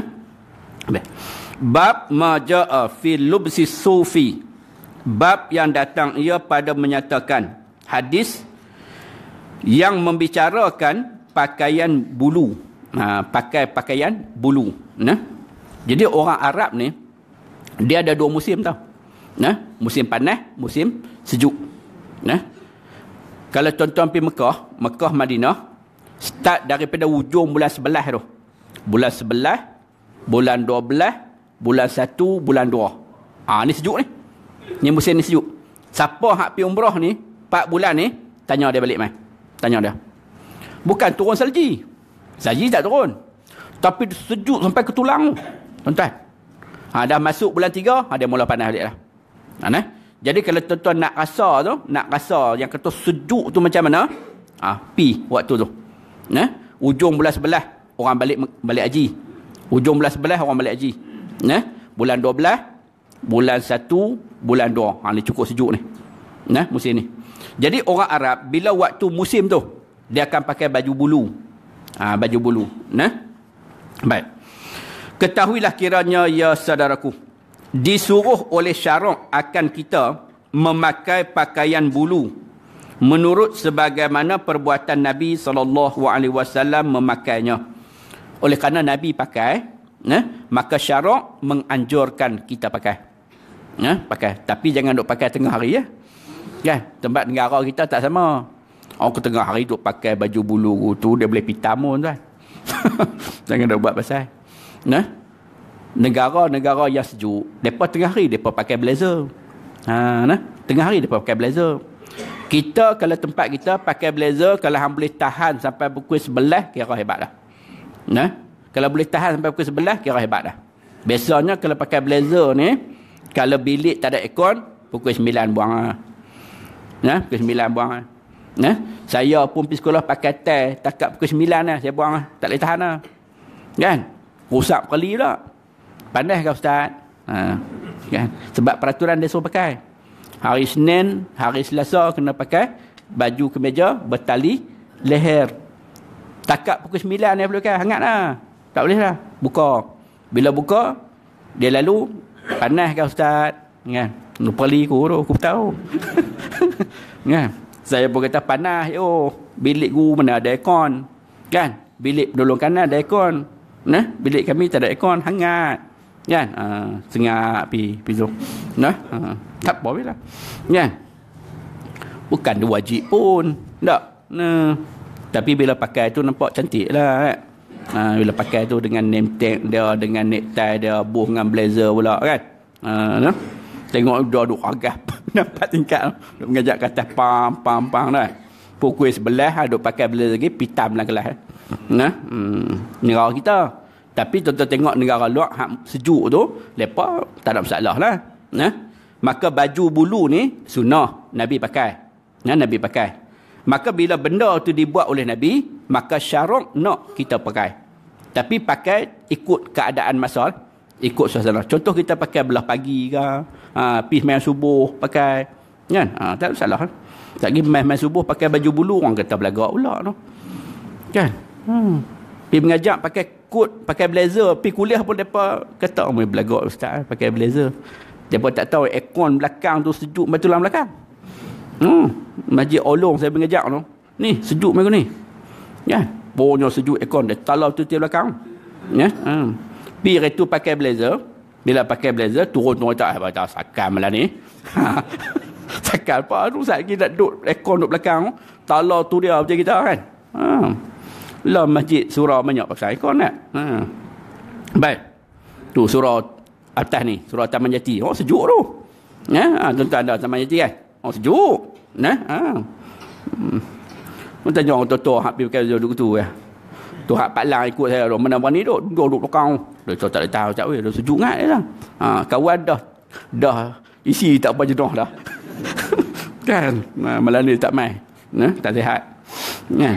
S1: Bab ma jaa fi lubsi sufi. Bab yang datang ia pada menyatakan hadis yang membicarakan pakaian bulu. Pakai pakaian bulu. Jadi orang Arab ni dia ada dua musim tau. Musim panas, musim sejuk. Kalau tuan-tuan pergi Mekah, Madinah, start daripada ujung bulan 11 tu. Bulan 11, bulan 12, bulan 1, bulan 2. Ni sejuk ni. Ni musim ni sejuk. Siapa hak pergi umrah ni, 4 bulan ni, tanya dia balik mai. Tanya dia. Bukan turun salji. Salji tak turun. Tapi sejuk sampai ke tulang. Tuan-tuan. Dah masuk bulan 3, dia mula panas balik dah. Jadi kalau tuan-tuan nak rasa yang kata sejuk tu macam mana? Pi waktu tu. Ujung bulan 11 orang balik haji. Ujung bulan 11 orang balik haji. Bulan 12, bulan 1, bulan 2. Ni cukup sejuk ni. Musim ni. Jadi orang Arab bila waktu musim tu dia akan pakai baju bulu. Baju bulu. Baik. Ketahuilah kiranya ya saudaraku, disuruh oleh syarak akan kita memakai pakaian bulu menurut sebagaimana perbuatan Nabi SAW memakainya. Oleh kerana Nabi pakai, maka syarak menganjurkan kita pakai. Pakai. Tapi jangan duk pakai tengah hari ya. Kan? Tempat negara kita tak sama. Orang ke tengah hari duk pakai baju bulu tu dia boleh pitam pun tuan. Jangan duk buat pasal. Negara-negara yang sejuk, depa tengah hari depa pakai blazer. Tengah hari depa pakai blazer. Kita kalau tempat kita pakai blazer, kalau hang boleh tahan sampai pukul 11 kira hebat dah. Kalau boleh tahan sampai pukul 11 kira hebat dah. Biasanya kalau pakai blazer ni, kalau bilik tak ada aircon, pukul 9 buang. Pukul 9 buang. Saya pun pergi sekolah pakai tie, takat pukul 9 dah saya buang. Tak boleh tahan dah. Kan? Rosak kali pula. Panas ke ustaz? Kan? Sebab peraturan dia suruh pakai. Hari Senin, hari Selasa kena pakai baju kemeja bertali leher. Takat pukul 9 dia boleh pakai, hangat lah. Tak boleh lah. Buka. Bila buka, dia lalu, panas kan Ustaz? Kan? Perli aku tahu. Kan? Saya pun kata panas, bilik guru mana ada aircon. Kan? Bilik penolong kanan ada aircon. Nah, bilik kami tak ada aircon, hangat. Kan? Sengak pi tu. Nah, tak apa lah. Kan? Bukan dia wajib pun. Tak. Nah. Tapi bila pakai tu nampak cantik lah. Bila pakai tu dengan name tag dia, dengan necktie dia, buh dengan blazer pula kan. Nah. Tengok duduk agak nampak tingkat duk mengajak ke atas pam dah. Pukul 11 duk pakai blazer lagi pitam dalam kelas. Nah. Negara kita. Tapi tuan-tuan tengok negara luar sejuk tu, lepas tak ada masalah lah. Nah. Maka baju bulu ni sunnah Nabi pakai. Nah, Nabi pakai. Maka bila benda tu dibuat oleh Nabi, maka syarak nak kita pakai. Tapi pakai ikut keadaan masa, ikut suasana. Contoh kita pakai belah pagi ke, pergi main subuh pakai, kan? Tak ada masalah. Tak pergi main subuh pakai baju bulu, orang kata belagak pula tu. Kan? Pergi mengajak pakai kot, pakai blazer, pergi kuliah pun depa kata orang belagak Ustaz pakai blazer. Depa tak tahu aircon belakang tu sejuk betul dalam belakang. Masjid Olong saya mengajak tu. Ni sejuk macam ni. Ya, punya sejuk aircon dia talau tu tiap belakang. Ya. Pi retu pakai blazer. Bila pakai blazer turun tak sakal malam ni. Sakal apa tu sat kita duduk aircon duduk belakang. Talau tu dia macam kita kan. Lah masjid surau banyak pakai aircon tak? Baik. Tu surau atas ni, surau Taman Jati. Oh sejuk tu. Ya, tuan-tuan ada Taman Jati kan? Oh sejuk. Nah, tanya orang tua-tua hak pergi pakai baju tu ya. Tu hak Pak Lang ikut saya tu. Mana berani duduk belakang. Dia tak boleh tahu cak weh, dia sejuk ngat dia lah. Kawan dah isi tak apa jenuh dah. Kan? Malam ni tak mai. Nah, tak sihat. Kan?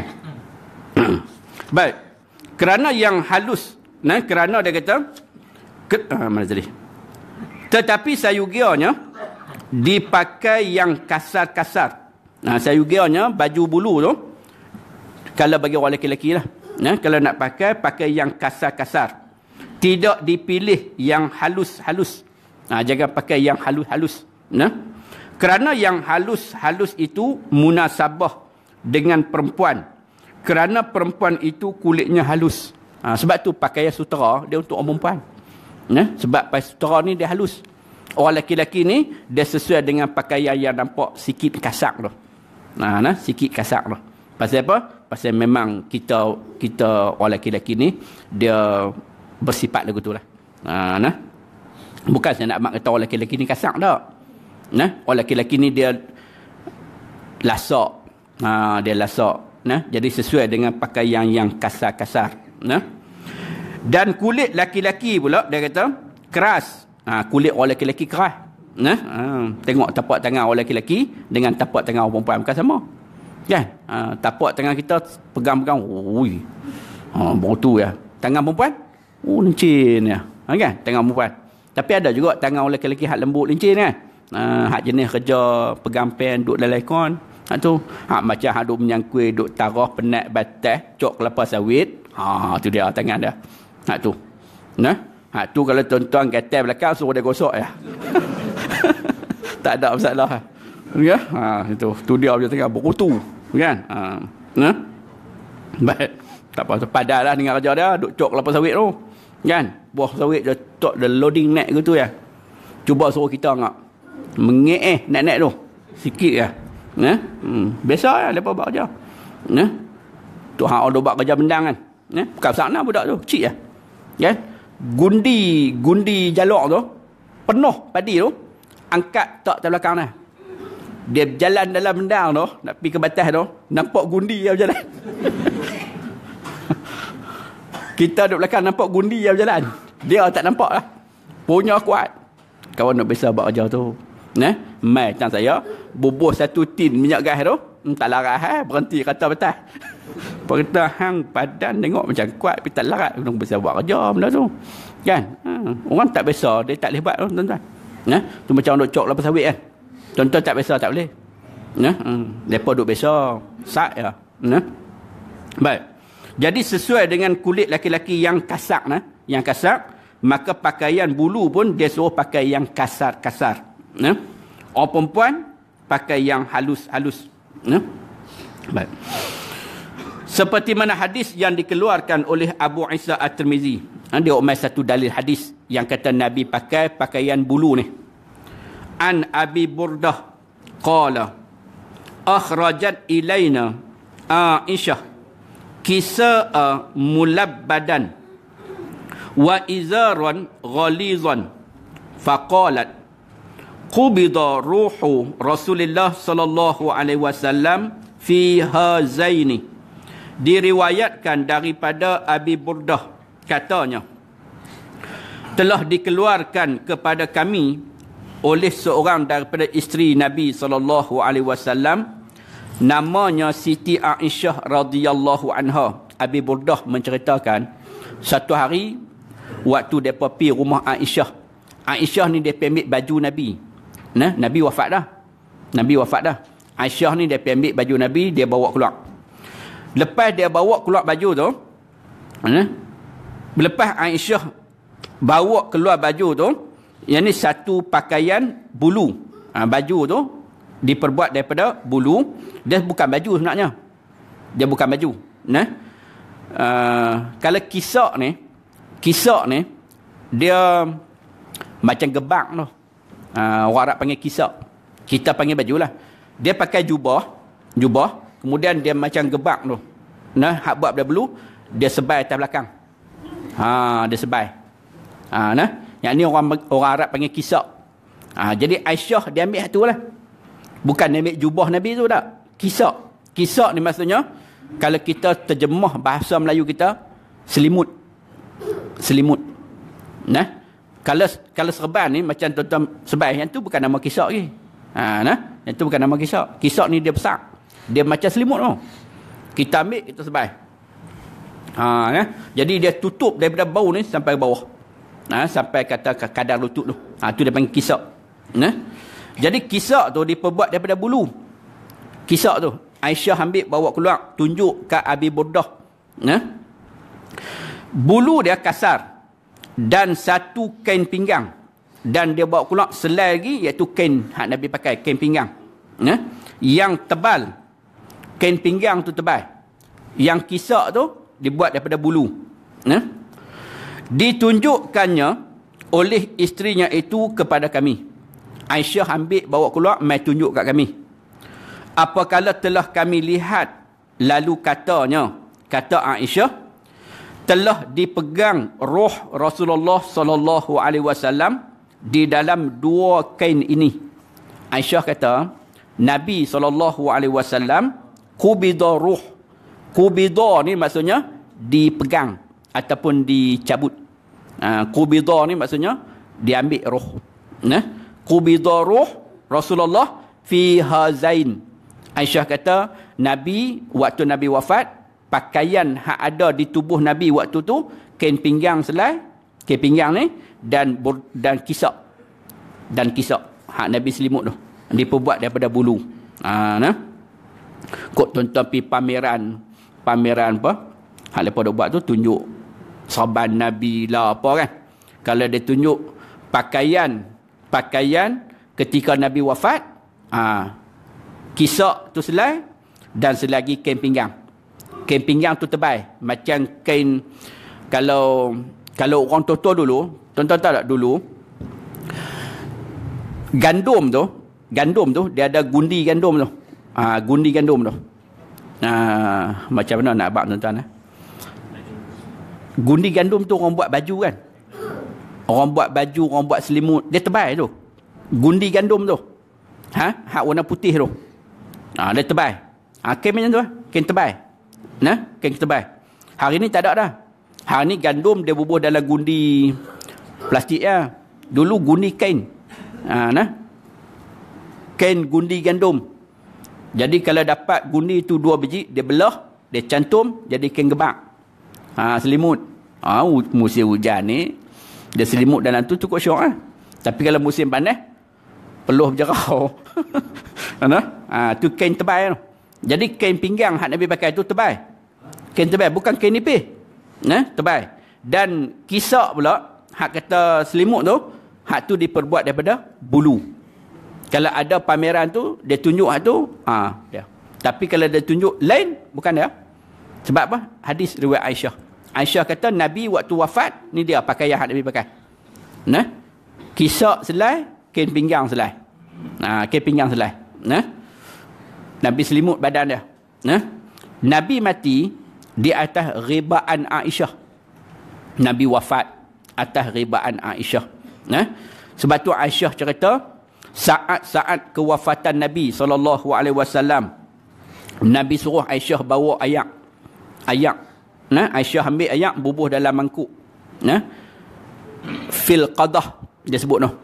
S1: Baik. Kerana yang halus, kerana dia kata mana tadi? Tetapi sayugianya dipakai yang kasar-kasar. Sayugianya baju bulu tu kalau bagi orang lelaki lah. Kalau nak pakai yang kasar-kasar. Tidak dipilih yang halus-halus. Jangan pakai yang halus-halus. Kerana yang halus-halus itu munasabah dengan perempuan. Kerana perempuan itu kulitnya halus. Sebab tu pakaian sutera dia untuk orang perempuan. Sebab pakaian sutera ni dia halus. Orang lelaki-lelaki ni dia sesuai dengan pakaian yang nampak sikit kasak tu. Sikit kasak tu. Pasal apa? Pasal memang kita orang lelaki-lelaki ni dia bersifat lagu tu lah. Bukan saya nak mak kata orang lelaki-lelaki ni kasak tak. Orang lelaki-lelaki ni dia lasak. Dia lasak. Jadi sesuai dengan pakaian yang kasar-kasar. Dan kulit laki-laki pula dia kata keras. Kulit orang lelaki keras. Tengok tapak tangan orang lelaki dengan tapak tangan orang perempuan bukan sama. Kan? Tapak tangan kita pegang-pegang. Ui. Baru tu ya. Tangan perempuan? Licin ya. Kan? Tangan perempuan. Tapi ada juga tangan orang lelaki hak lembut licin kan? Hak jenis kerja pegang pen duduk dalam aircon. Tu macam hak duk menyangkui duk tarah penat batas cok kelapa sawit. Tu dia tangan dia. Tu. Tu kalau tuan-tuan kata belakang suruh dia gosok ya. Tak ada masalah. Ya. Itu. Tu dia punya tengah berkutu. Kan? Baik. Tak apa. Padahlah dengan kerja dia duk cok kelapa sawit tu. Kan? Buah sawit dia tok the loading net gitu ya. Cuba suruh kita ngak. Mengek net-net tu. Sikit ya. Biasa ya depa buat kerja. Tu hang orang buat kerja bendang kan. Bukan sana budak tu, kecil ya. Kan? Gundi jalok tu penuh padi tu angkat tak ke belakang dah. Dia berjalan dalam bendang tu nak pergi ke batas tu nampak gundi yang berjalan. Kita duduk belakang nampak gundi yang berjalan. Dia tak nampak lah. Punya kuat. Kawan nak biasa buat kerja tu. Mai macam saya bubuh satu tin minyak gas tu tak larat berhenti kata betul. Perkata hang padan tengok macam kuat tapi tak larat kena bisa buat kerja benda tu. Kan? Orang tak biasa dia tak lebat tu tuan-tuan. Tu macam duk cok lepas sawit kan. Tuan-tuan tak biasa tak boleh. Depa duk biasa sak ya. Baik. Jadi sesuai dengan kulit laki-laki yang kasar yang kasar, maka pakaian bulu pun dia suruh pakai yang kasar-kasar. Orang perempuan pakai yang halus-halus. Baik. Seperti mana hadis yang dikeluarkan oleh Abu Isa At-Tirmizi. Dia umai satu dalil hadis yang kata Nabi pakai pakaian bulu ni. An Abi Burdah qala akhrajat ilaina Aisyah kisa'a mulabbadan wa izaran ghalizan faqalat qubida ruhu Rasulullah sallallahu alaihi wasallam fi hazaini. Diriwayatkan daripada Abi Burdah katanya, telah dikeluarkan kepada kami oleh seorang daripada isteri Nabi sallallahu alaihi wasallam, namanya Siti Aisyah radhiyallahu anha. Abi Burdah menceritakan satu hari waktu depa pergi rumah Aisyah. Aisyah ni dia ambil baju Nabi. Nabi wafat dah. Aisyah ni dia ambil baju Nabi, dia bawa keluar. Lepas dia bawa keluar baju tu, lepas Aisyah bawa keluar baju tu, yang ni satu pakaian bulu. Baju tu diperbuat daripada bulu. Dia bukan baju sebenarnya. Dia bukan baju. Kalau kisak ni dia macam gebak tu. Orang Arab panggil kisak. Kita panggil baju lah. Dia pakai jubah, kemudian dia macam gebak tu. Hak buat pada bulu, dia sebai atas belakang. Dia sebai. Yang ni orang Arab panggil kisak. Jadi Aisyah dia ambil satu lah. Bukan dia ambil jubah Nabi tu tak. Kisak. Kisak ni maksudnya, kalau kita terjemah bahasa Melayu kita, selimut. Kalau serban ni macam tuan-tuan sebai, yang tu bukan nama kisak lagi. Yang tu bukan nama kisak. Kisak ni dia besar. Dia macam selimut tu. Kita ambil, kita sebai. Jadi dia tutup daripada bau ni sampai bawah. Sampai kata kadar lutut tu. Tu dia panggil kisak. Jadi kisak tu diperbuat daripada bulu. Kisak tu Aisyah ambil bawa keluar, tunjuk ke Abi Burdah. Bulu dia kasar dan satu kain pinggang, dan dia bawa keluar selai lagi, iaitu kain hak Nabi pakai, kain pinggang yang tebal. Kain pinggang tu tebal. Yang kisak tu dibuat daripada bulu. Ditunjukkannya oleh isterinya itu kepada kami. Aisyah ambil bawa keluar, mai tunjuk kat kami. Apakala telah kami lihat, lalu kata Aisyah, telah dipegang roh Rasulullah sallallahu alaihi wasallam di dalam dua kain ini. Aisyah kata, Nabi sallallahu alaihi wasallam qubida ruh. Qubida ni maksudnya dipegang ataupun dicabut. Qubida ni maksudnya diambil roh. Qubida ruh Rasulullah fi hazain. Aisyah kata, Nabi waktu Nabi wafat, pakaian hak ada di tubuh Nabi waktu tu kain pinggang selai, kain pinggang ni dan kisak. Dan kisak hak Nabi selimut tu diperbuat daripada bulu. Kok tuan-tuan pergi pameran apa hak lepas dah buat tu, tunjuk serban Nabi lah apa kan. Kalau dia tunjuk pakaian ketika Nabi wafat, kisak tu selai dan selagi kain pinggang. Kain pinggang tu tebal macam kain, kalau orang tua-tua dulu, tuan-tuan tahu tak dulu gandum tu dia ada gundi gandum tu. Gundi gandum tu. Macam mana nak abang tuan-tuan? Gundi gandum tu orang buat baju kan. Orang buat baju, orang buat selimut, dia tebal tu. Gundi gandum tu. Hak warna putih tu. Dia tebal. Kain macam tu, kain tebal. Kain tebal. Hari ni tak ada dah. Hari ni gandum dia bubuh dalam gundi plastik ya. Dulu gundi kain. Kain gundi gandum. Jadi kalau dapat gundi tu 2 biji, dia belah, dia cantum jadi kain gebak. Selimut. Musim hujan ni, dia selimut dalam tu cukup syok . Tapi kalau musim panas, peluh berjerau. Tu kain tebal tu. Jadi kain pinggang hak Nabi pakai tu tebal. Kain tebal, bukan kain nipis. Tebal. Dan kisak pula, hak kata selimut tu, hak tu diperbuat daripada bulu. Kalau ada pameran tu, dia tunjuk hak tu, dia. Tapi kalau dia tunjuk lain, bukan dia. Sebab apa? Hadis riwayat Aisyah. Aisyah kata Nabi waktu wafat, ni dia pakaian hak Nabi pakai. Kisak selai, kain pinggang selai. Kain pinggang selai. Nabi selimut badan dia. Nabi mati di atas ribaan Aisyah. Nabi wafat atas ribaan Aisyah. Sebab tu Aisyah cerita, saat-saat kewafatan Nabi SAW, Nabi suruh Aisyah bawa ayak. Aisyah ambil ayak, bubuh dalam mangkuk. Fil qadah, dia sebut noh.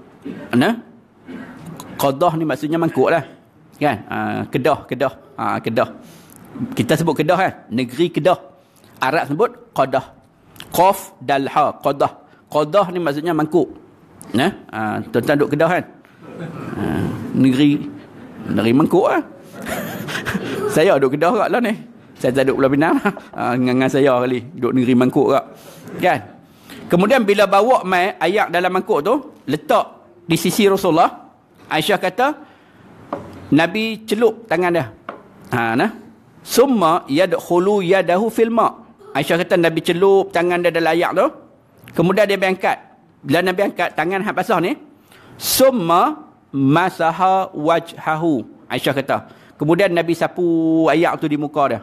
S1: Qadah ni maksudnya mangkuk lah. Kan? Kedah. Kedah. Kita sebut Kedah kan? Negeri Kedah. Arab sebut qadah. Qaf dal ha, qadah. Qadah ni maksudnya mangkuk. Tuan-tuan duduk Kedah kan? Negeri mangkuk lah. Saya duduk Kedah kat lah ni. Saya tak duduk Pulau Pinang. Dengan saya kali duduk negeri mangkuk kat. Kan? Kemudian bila bawa mai ayak dalam mangkuk tu, letak di sisi Rasulullah, Aisyah kata Nabi celup tangan dia. Summa yadkhulu yadahu fil ma'. Aisyah kata Nabi celup tangan dia dalam ayak tu. Kemudian dia angkat. Bila Nabi angkat tangan hak basah ni, summa masaha wajhahu. Aisyah kata. Kemudian Nabi sapu ayak tu di muka dia.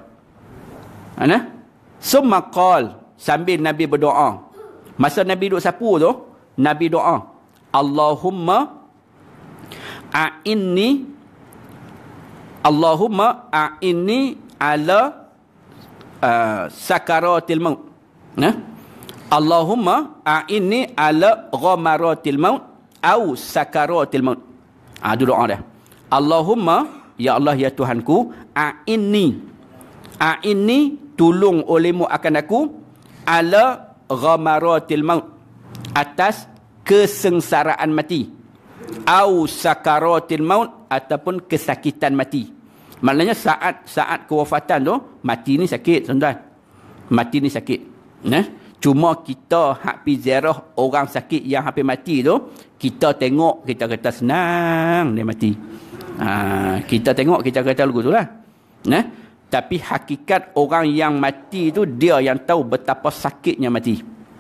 S1: Summa qal, sambil Nabi berdoa. Masa Nabi duk sapu tu, Nabi doa, Allahumma a'inni ala sakaratil maut. Allahumma a'inni ala ghamaratil maut au sakaratil maut. Itu doa dia. Allahumma, ya Allah ya Tuhanku, a'inni tolong olehmu akan aku ala ghamaratil maut, atas kesengsaraan mati, au sakaratil maut, ataupun kesakitan mati. Maknanya saat kewafatan tu, mati ni sakit tuan-tuan. Mati ni sakit. Cuma kita hak pi ziarah orang sakit yang hampir mati tu, kita tengok, kita kata senang dia mati. Kita tengok, kita kata lagu tu lah. Tapi hakikat orang yang mati tu, dia yang tahu betapa sakitnya mati.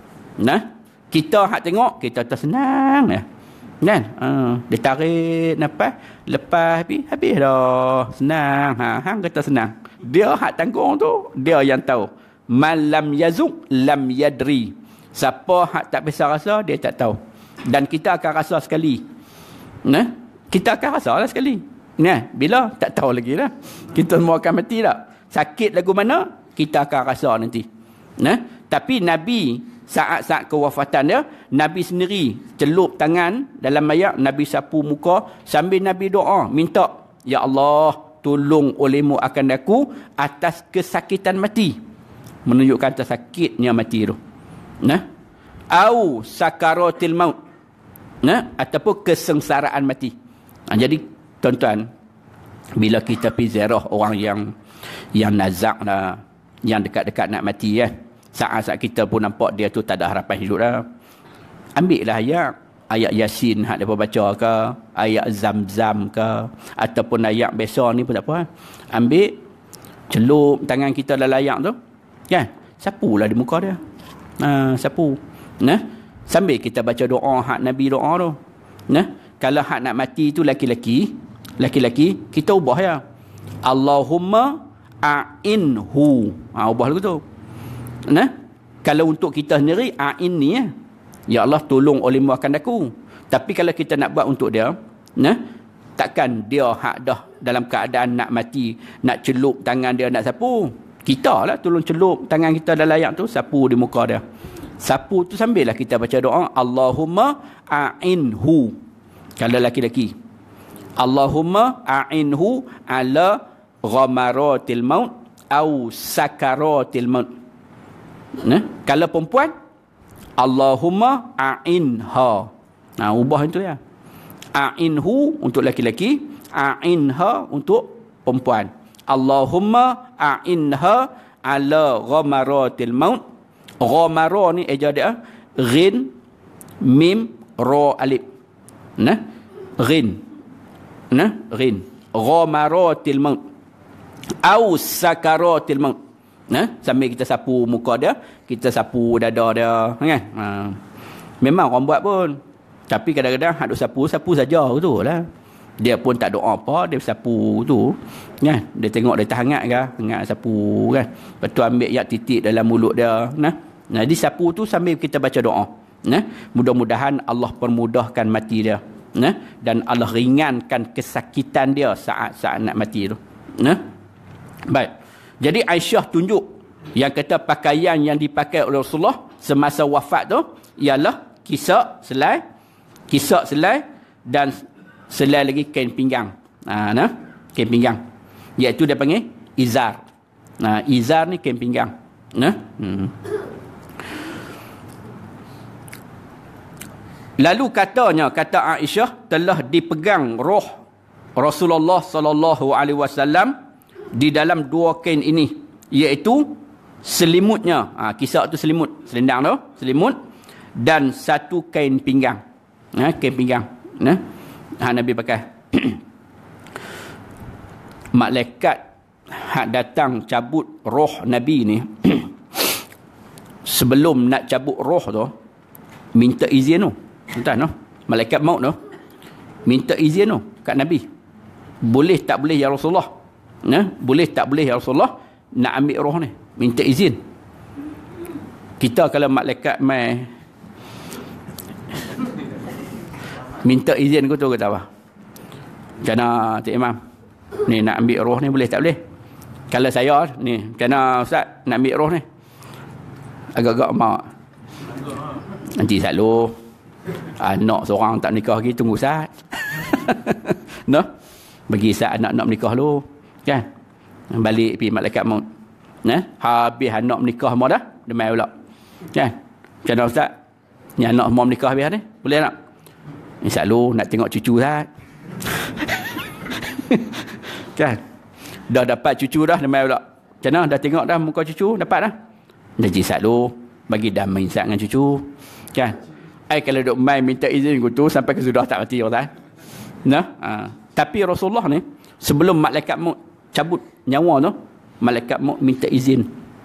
S1: Kita hak tengok, kita kata senang ya. Kan? Dia tarik nafas, lepas habis dah. Senang. Hang kata senang. Dia hak tanggung tu, dia yang tahu. Man lam yazuk lam yadri. Siapa hak tak biasa rasa, dia tak tahu. Dan kita akan rasa sekali. Kita akan rasa lah sekali. Bila? Tak tahu lagi lah. Kita semua akan mati tak? Sakit lagu mana? Kita akan rasa nanti. Tapi Nabi, saat-saat kewafatan dia, Nabi sendiri celup tangan dalam mayat, Nabi sapu muka, sambil Nabi doa, minta, Ya Allah, tolong olehmu akan aku atas kesakitan mati. Menunjukkan atas sakitnya mati tu. Au sakaratil maut. Ataupun kesengsaraan mati. Jadi tuan-tuan, bila kita pergi ziarah orang yang nazak dah, yang dekat-dekat nak mati kan, saat-saat kita pun nampak dia tu tak ada harapan hidup dah, ambil lah ayat Yasin hak mereka baca ke, ayat Zam-Zam ke, ataupun ayat biasa ni pun tak apa. Ambil, celup tangan kita dalam ayak tu kan, sapulah di muka dia. Sapu. Sambil kita baca doa hak Nabi doa tu. Kalau hak nak mati tu laki-laki, kita ubah ya. Allahumma a'inhu. Ubah lagu tu. Kalau untuk kita sendiri, a'inni ya. Ya Allah, tolong olehmu akan aku. Tapi kalau kita nak buat untuk dia, takkan dia hak dah dalam keadaan nak mati, nak celup tangan dia, nak sapu. Kita lah tolong celup tangan kita dalam ayak tu, sapu di muka dia. Sapu tu sambil lah kita baca doa, Allahumma a'inhu. Kalau laki-laki, Allahumma a'inhu ala ghamaratil maut au sakaratil maut. Kalau perempuan, Allahumma a'inha Ubah itu ya. A'inhu untuk laki-laki, a'inha untuk perempuan. Allahumma a'inha ala ghamaratil maut. Ghamara ni eja dia ghin mim ra alif. Ghin. Ghin. Ghamaratil maut. Au sakaratil maut. Sambil kita sapu muka dia, kita sapu dada dia, kan? Memang orang buat pun. Tapi kadang-kadang hak duk sapu saja betul lah. Dia pun tak doa apa, dia sapu tu, kan? Dia tengok dia hangat ke, hangat sapu kan. Lepas tu ambil yak titik dalam mulut dia, Jadi sapu tu sambil kita baca doa. Mudah-mudahan Allah permudahkan mati dia. Dan Allah ringankan kesakitan dia saat-saat nak mati tu. Baik. Jadi Aisyah tunjuk yang kata pakaian yang dipakai oleh Rasulullah semasa wafat tu ialah kisak selai dan selai lagi kain pinggang. Kain pinggang. Iaitu dia panggil izar. Izar ni kain pinggang. Lalu kata Aisyah telah dipegang roh Rasulullah sallallahu alaihi wasallam di dalam dua kain ini, iaitu selimutnya. Kisak tu selimut, selendang tu, selimut, dan satu kain pinggang. Kain pinggang. Nabi pakai. Malaikat hak datang cabut roh Nabi ni sebelum nak cabut roh tu minta izin tu. Tuan malaikat maut tu minta izin tu kat Nabi. Boleh tak boleh ya Rasulullah? Boleh tak boleh ya Rasulullah nak ambil roh ni? Minta izin. Kita kalau malaikat mai minta izin kau tu kata apa? Macam mana Cik Imam? Ni nak ambil roh ni boleh tak boleh? Kalau saya ni, macam mana Ustaz nak ambil roh ni? Agak-agak mak. Nanti selalu anak seorang tak nikah lagi, tunggu Ustaz. Bagi Ustaz anak nak menikah dulu. Kan? Balik pergi malaikat maut. Habis anak menikah semua dah, dia mai pula. Kan? Macam mana Ustaz? Ni anak semua menikah habis ni? Boleh tak? InsyaAllah nak tengok cucu Ustaz. Kan? Dah dapat cucu dah, dia mai pula. Macam mana? Dah tengok dah muka cucu? Dapat dah? Jadi InsyaAllah bagi damai Ustaz dengan cucu. Kan? Kalau duk mai minta izin tu sampai ke sudah tak reti Ustaz. Tapi Rasulullah ni sebelum malaikat maut cabut nyawa tu, malaikat maut minta izin.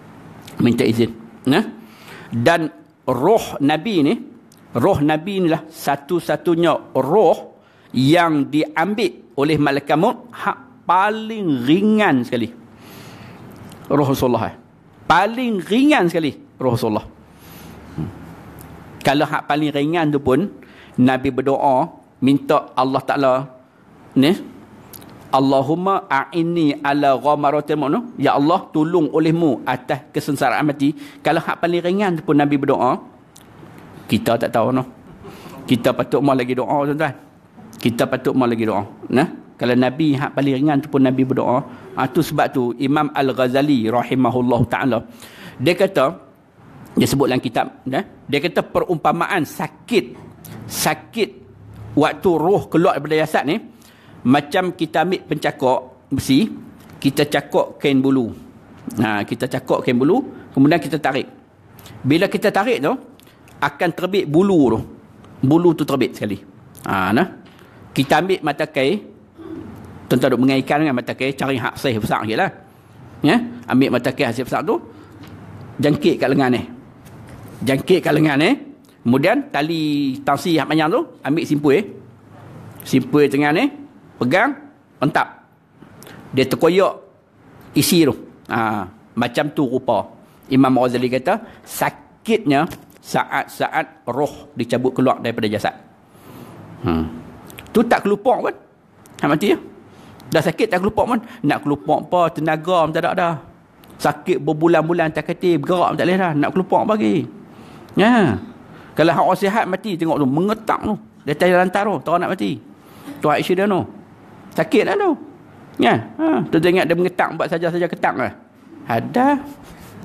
S1: Dan roh Nabi ni lah satu-satunya roh yang diambil oleh malaikat maut hak paling ringan sekali. Roh Rasulullah paling ringan sekali roh Rasulullah. Kalau hak paling ringan tu pun Nabi berdoa minta Allah Ta'ala ni, Allahumma a'inni ala ghamaratil maut, ya Allah tolong olehmu atas kesengsaraan mati. Kalau hak paling ringan tu pun Nabi berdoa, kita tak tahu kita patut mau lagi doa tuan-tuan. Kita patut mau lagi doa. Kalau Nabi hak paling ringan tu pun Nabi berdoa. Tu sebab tu Imam Al-Ghazali rahimahullah ta'ala dia kata, dia sebut dalam kitab, dia kata perumpamaan sakit waktu roh keluar daripada jasad ni macam kita ambil pencakok besi, kita cakok kain bulu. Kita cakok kain bulu, kemudian kita tarik. Bila kita tarik tu akan terbit bulu tu terbit sekali. Kita ambil mata kain, tuan-tuan duk mengaitkan dengan mata kain, cari hak saiz besar sikitlah. Ambil mata kain hasil besar tu, jangkit kat lengan ni. Kemudian tali tangsi yang panjang tu ambil simpul tengah ni, pegang, pentap. Dia terkoyak isi tu. Macam tu rupa. Imam Ghazali kata sakitnya saat-saat roh dicabut keluar daripada jasad. Tu tak kelupak pun. Mati ya. Dah sakit tak kelupak pun. Nak kelupak apa, tenaga pun tak ada dah. Sakit berbulan-bulan tak kata, bergerak pun tak boleh dah. Nak kelupak bagi. Kalau hak orang sihat mati, tengok tu mengetak tu. Dia atas lantar tu, tak nak mati. Tu Aisyah dia tu. Sakit dah tu. Tu ingat dia mengetak, buat saja-saja ketak lah. Ada.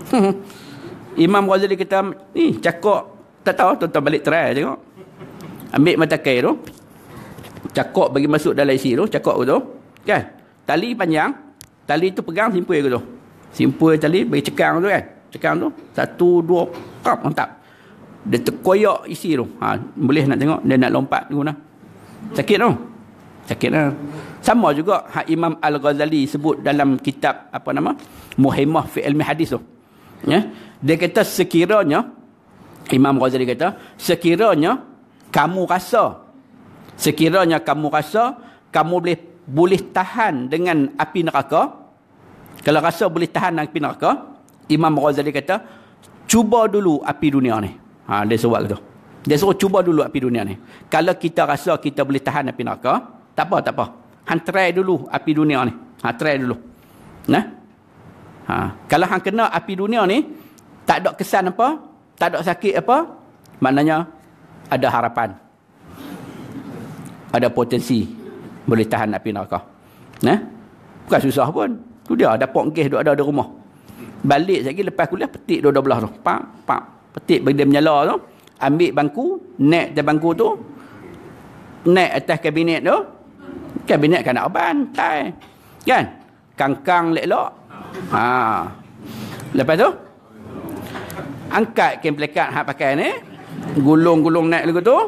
S1: Imam Ghazali kata, ni cakap, tak tahu, tuan-tuan balik try tengok. Ambil mata kail tu, cakok bagi masuk dalam isi tu, cakok tu, kan? Tali panjang, tali tu pegang simpul ke tu. Simpul tali bagi cekang tu kan. Cekang tu, 1, 2, kap, mantap. Dia terkoyak isi tu. Boleh nak tengok, dia nak lompat tu guna. Sakit tu. Sakit lah. Sama juga Imam Al-Ghazali sebut dalam kitab apa nama? Muhimmah fi ilmi hadis tu. Ya. Dia kata sekiranya Imam Ghazali kata sekiranya kamu rasa kamu boleh tahan dengan api neraka, kalau rasa boleh tahan dengan api neraka, Imam Ghazali kata cuba dulu api dunia ni. Dia suruh tu. Dia suruh cuba dulu api dunia ni. Kalau kita rasa kita boleh tahan api neraka, tak apa. Hang try dulu api dunia ni. Try dulu. Nah. Kalau hang kena api dunia ni, tak ada kesan apa, tak ada sakit apa, maknanya ada harapan. Ada potensi boleh tahan api neraka. Nah. Bukan susah pun. Tu dia dapat gas duk ada di rumah. Balik lagi lepas kuliah petik dua belah tu. Pak. Petik bagi dia menyala tu. Ambil bangku, naik atas bangku tu. Naik atas kabinet tu. Kabinet kan nak bantai. Kan? Kangkang lelok. Lepas tu angkat kain pelekat hak pakai ni. Gulung-gulung naik lagu tu.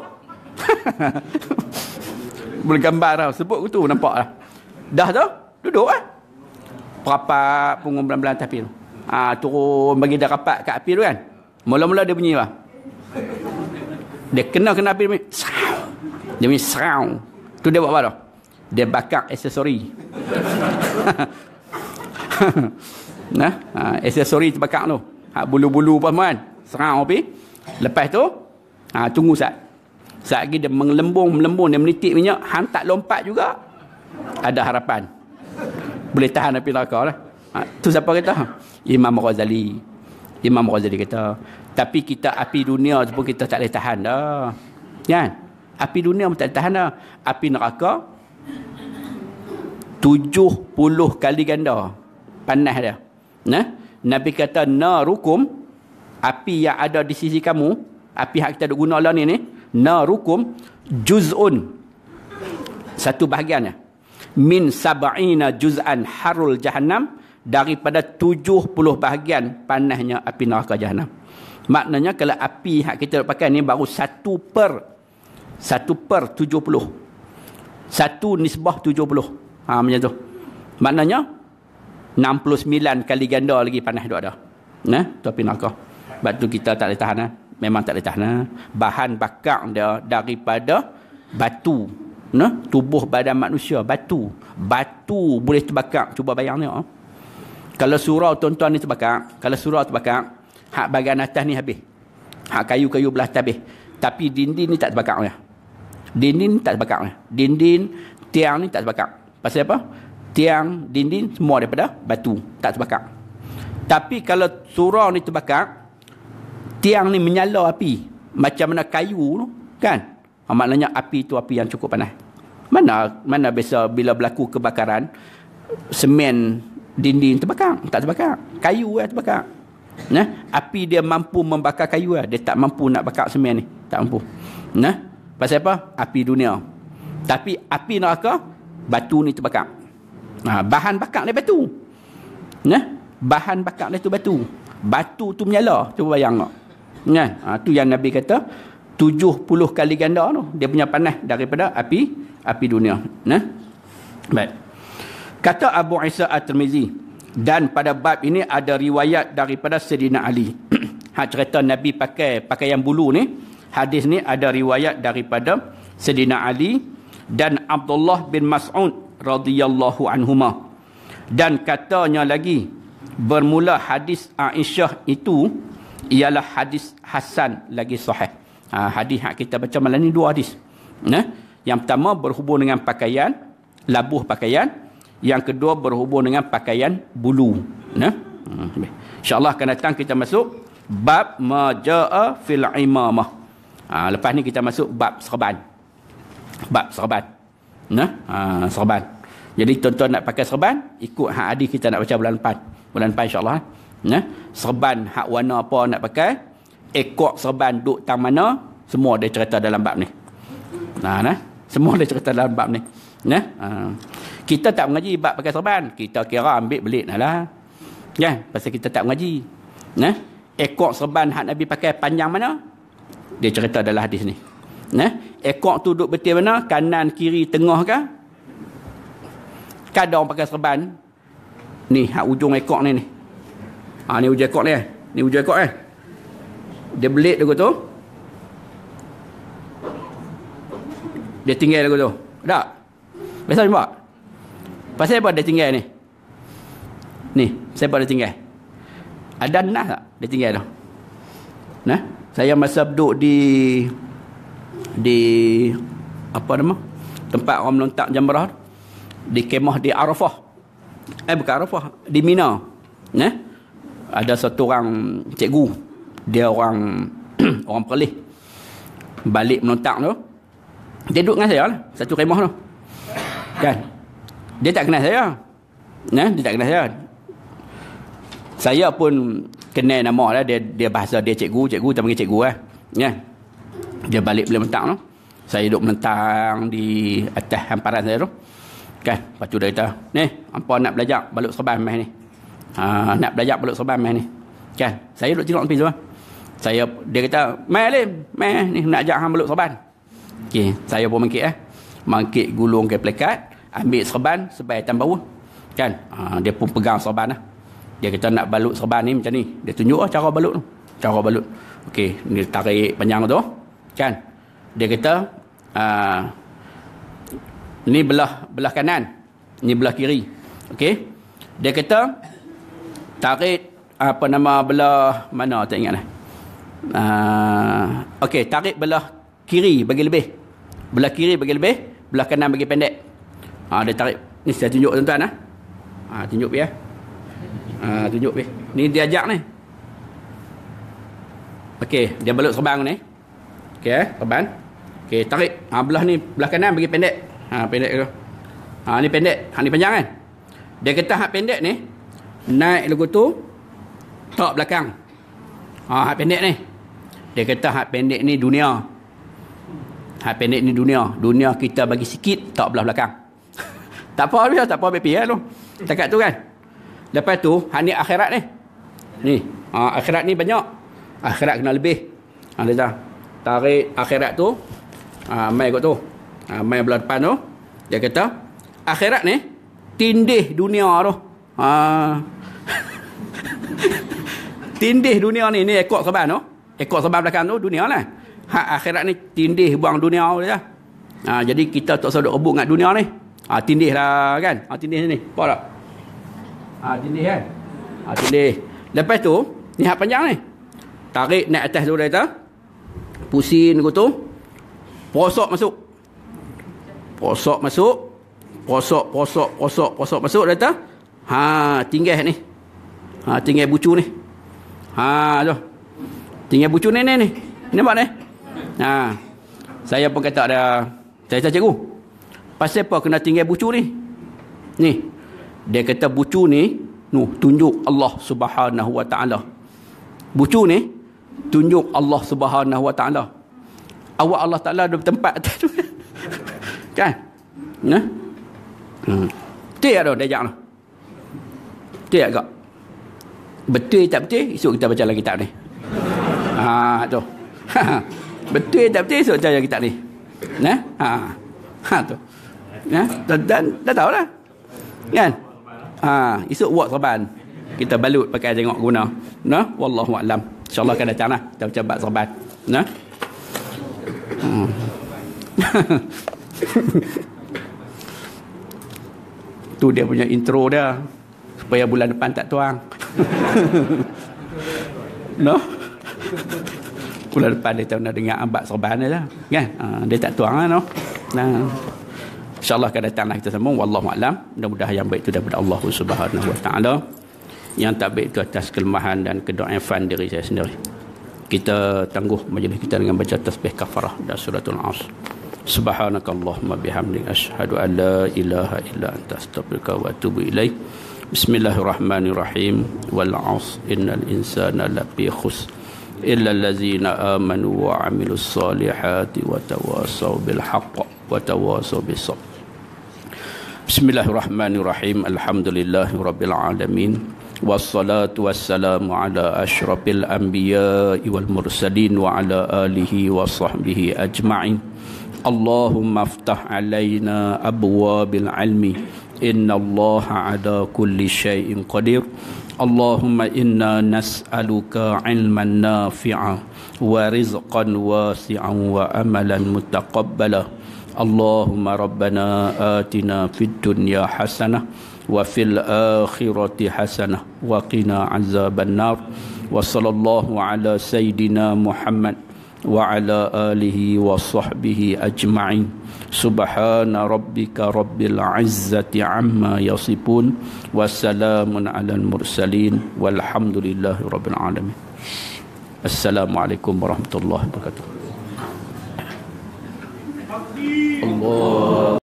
S1: Boleh gambar tau. Sebut tu nampak lah. Dah tu, duduk lah. Perapat punggung belah-belah atas api tu. Turun bagi dia rapat kat api tu kan. Mula-mula dia bunyi lah. Dia kena api dia bunyi. Dia bunyi serau. Tu dia buat apa tu? Dia bakar aksesori. Nah, aksesori terbakar tu. Bulu-bulu apa kan? Serau api. Lepas tu, tunggu saat. Saat lagi dia melembung, dia menitik minyak, hang tak lompat juga. Ada harapan. Boleh tahan api neraka lah. Tu siapa kata? Imam Ghazali. Imam Ghazali kata, tapi kita api dunia tu pun kita tak boleh tahan dah. Kan? Api dunia pun tak boleh tahan dah. Api neraka 70 kali ganda panas dia. Nah, Nabi kata narukum, api yang ada di sisi kamu, api yang kita guna lah ni, narukum juz'un, satu bahagiannya, min sab'ina juz'an harul jahannam, daripada 70 bahagian panasnya api neraka jahannam. Maknanya kalau api yang kita pakai ni baru 1/70. 1 nisbah 70. Macam tu. Maknanya 69 kali ganda lagi panas dia ada. Nah, tu api neraka. Sebab tu kita tak boleh tahan. Memang tak boleh tahan. Bahan bakar dia daripada batu. Nah, tubuh badan manusia batu. Batu boleh terbakar. Cuba bayang tengok. Kalau surau tuan-tuan ni terbakar, hak bahagian atas ni habis. Hak kayu-kayu belah atas habis. Tapi dinding ni tak terbakar ya. Dinding tak terbakar ya. Dinding, tiang ni tak terbakar. Pasal apa? Tiang, dinding semua daripada batu, tak terbakar. Tapi kalau surau ni terbakar, tiang ni menyala api macam mana kayu tu, kan? Maknanya api tu api yang cukup panas. Mana biasa bila berlaku kebakaran, semen dinding terbakar, tak terbakar. Kayu terbakar. Nah, api dia mampu membakar kayu dia tak mampu nak bakar semen ni, tak mampu. Nah, pasal apa? Api dunia. Tapi api neraka, batu ni terbakar. Bahan bakar dia batu. Nah, bahan bakar dia tu batu. Batu tu menyala, cuba bayang tak. Kan? Tu yang Nabi kata 70 kali ganda tu dia punya panas daripada api dunia. Nah. Baik. Kata Abu Isa At-Tirmizi, dan pada bab ini ada riwayat daripada Sayyidina Ali. Hak cerita Nabi pakai pakaian bulu ni, hadis ni ada riwayat daripada Sayyidina Ali dan Abdullah bin Mas'ud radhiyallahu anhuma. Dan katanya lagi, bermula hadis Aisyah itu ialah hadis hasan lagi sahih. Hadis yang kita baca malam ni dua hadis. Nah, yang pertama berhubung dengan pakaian, labuh pakaian. Yang kedua berhubung dengan pakaian bulu. Nah, insya-Allah akan datang kita masuk bab majaa fil imamah. Lepas ni kita masuk bab serban. Bab serban. Nah, serban. Jadi tuan-tuan nak pakai serban, ikut hak hadis kita nak baca bulan depan. Bulan depan insya-Allah. Nah, serban hak warna apa nak pakai, ekor serban duk tang mana, semua dia cerita dalam bab ni. Semua dia cerita dalam bab ni. Kita tak mengaji bab pakai serban. Kita kira ambil belit lah. Pasal kita tak mengaji. Ekor serban hak Nabi pakai panjang mana? Dia cerita dalam hadis ni. Ekor tu duduk betul mana? Kanan, kiri, tengah ke? Kadang orang pakai serban. Ni, hak ujung ekor ni. Ni ujung ekor ni. Ni ujung ekor Dia belit lagu tu. Dia tinggal lagu tu. Tak? Biasa nampak? Pasal apa dia tinggal ni? Ni, siapa dia tinggal? Ada nas tak? Dia tinggal tu. Saya masa duduk di apa nama? Tempat orang melontak jamrah di kemah di Arafah. Bukan Arafah, di Mina. Ada satu orang cikgu, dia orang orang Perlis. Balik melontak tu, dia duduk dengan saya lah, satu kemah tu. Kan? Dia tak kenal saya. Dia tak kenal saya. Saya pun kenal nama lah, dia bahasa dia cikgu tak panggil cikgu lah. Dia balik boleh mentang tu. Saya duduk mentang di atas hamparan saya tu. Kan? Lepas tu dia kata, ni, hampa nak belajar balut serban mai ni. Nak belajar balut serban mai ni. Kan? Saya duduk tengok tepi tu. Dia kata, mai Alim, mai ni nak ajak hang balut serban. Okey, saya pun mangkit gulung ke plekat, ambil serban sebaik tan bawah. Kan? Dia pun pegang serban lah. Dia kata nak balut serban ni macam ni. Dia tunjuk cara balut tu. Cara balut. Okey, ni tarik panjang tu. Kan? Dia kata ni belah kanan, ni belah kiri. Okey. Dia kata tarik apa nama belah mana tak ingat lah. Okey, tarik belah kiri bagi lebih. Belah kiri bagi lebih, belah kanan bagi pendek. Dia tarik. Ni saya tunjuk tuan-tuan tunjuk dia. Tunjuk dia. Ni dia ajak ni. Okey, dia balut serban ni. Okey, serban. Okey, tarik. Belah ni, belah kanan bagi pendek. Pendek tu. Ni pendek. Ni panjang kan? Dia kata hak pendek ni naik lagu tu tak belakang. Hak pendek ni. Dia kata hak pendek ni dunia. Hak pendek ni dunia. Dunia kita bagi sikit tak belah belakang. Tak apa dia, tak apa BP tu. Takat tu kan. Lepas tu hak ni akhirat ni. Ni, akhirat ni banyak. Akhirat kena lebih. Dia kata tarik akhirat tu. Mai kot tu. Mai belah depan tu. Dia kata akhirat ni tindih dunia tu. Tindih dunia ni ekor serban tu. Ekor serban belakang tu dunia lah. Hak akhirat ni tindih buang dunia tu je. Jadi kita tak usah duk rebut dengan dunia ni. Tindih lah kan. Tindih ni. Apa tak? Tindih kan. Tindih. Lepas tu ni hak panjang ni. Tarik naik atas tu dia kata. Pusing tu. Posok masuk. Posok masuk. Posok masuk dia kata. Tinggal ni. Tinggal bucu ni. Tu. Tinggal bucu ni. Nampak ni? Saya pun kata ada. Saya kata cikgu. Pasal apa kena tinggal bucu ni? Ni. Dia kata bucu ni. Tunjuk Allah Subhanahu Wa Ta'ala. Bucu ni. Tunjuk Allah Subhanahu Wa Ta'ala. Awak Allah Ta'ala ada bertempat atas tu. Kan? Betul tak tu? Dia ajak tu. Betul tak kak? Betul tak betul? Esok kita baca lagi kitab ni. Tu. Betul tak betul? Esok baca lagi kitab ni. Tu. Dah tahu lah. Kan? Esok buat serban. Kita balut pakai tengok guna. Wallahu a'lam. InsyaAllah akan datang lah. Kita baca bab serban. Tu dia punya intro dia. Supaya bulan depan tak tuang. Bulan depan dia tahu nak dengar bab serban dia lah. Kan? Dia tak tuang lah. InsyaAllah akan datang lah kita sambung. Wallahu a'lam. Mudah-mudahan yang baik itu daripada Allah Subhanahu Wa Ta'ala. Yang tak baik itu atas kelemahan dan kedoifan diri saya sendiri. Kita tangguh majlis kita dengan baca tasbih kafarah dan suratul Asr. Subhanakallahumma bihamdik asyhadu an la ilaha illa anta astaghfiruka wa atubu ilaik. Bismillahirrahmanirrahim. Wal 'asr innal insana lafi khusr إلا الذين آمنوا وعملوا الصالحات وتواصوا بالحق وتواصوا بالصبر. Bismillahirrahmanirrahim. Alhamdulillahi rabbil alamin. Wassalatu wassalamu ala asyrafil anbiya'i wal mursalin wa ala alihi wa sahbihi ajma'in. Allahumma aftah alaina abwabil ilmi. Inna Allah ala kulli syai'in qadir. Allahumma inna nas'aluka ilman nafi'a wa rizqan wasi'an wa amalan mutaqabbala. Allahumma rabbana atina fid dunya hasanah wa fil akhirati hasanah wa qina azaban nar. Wa sallallahu ala sayyidina Muhammad wa ala alihi wa sahbihi ajma'in. Subhana rabbika rabbil izzati amma yasifun wa salamun alal mursalin walhamdulillahi rabbil alamin. Assalamualaikum warahmatullahi wabarakatuh. Allah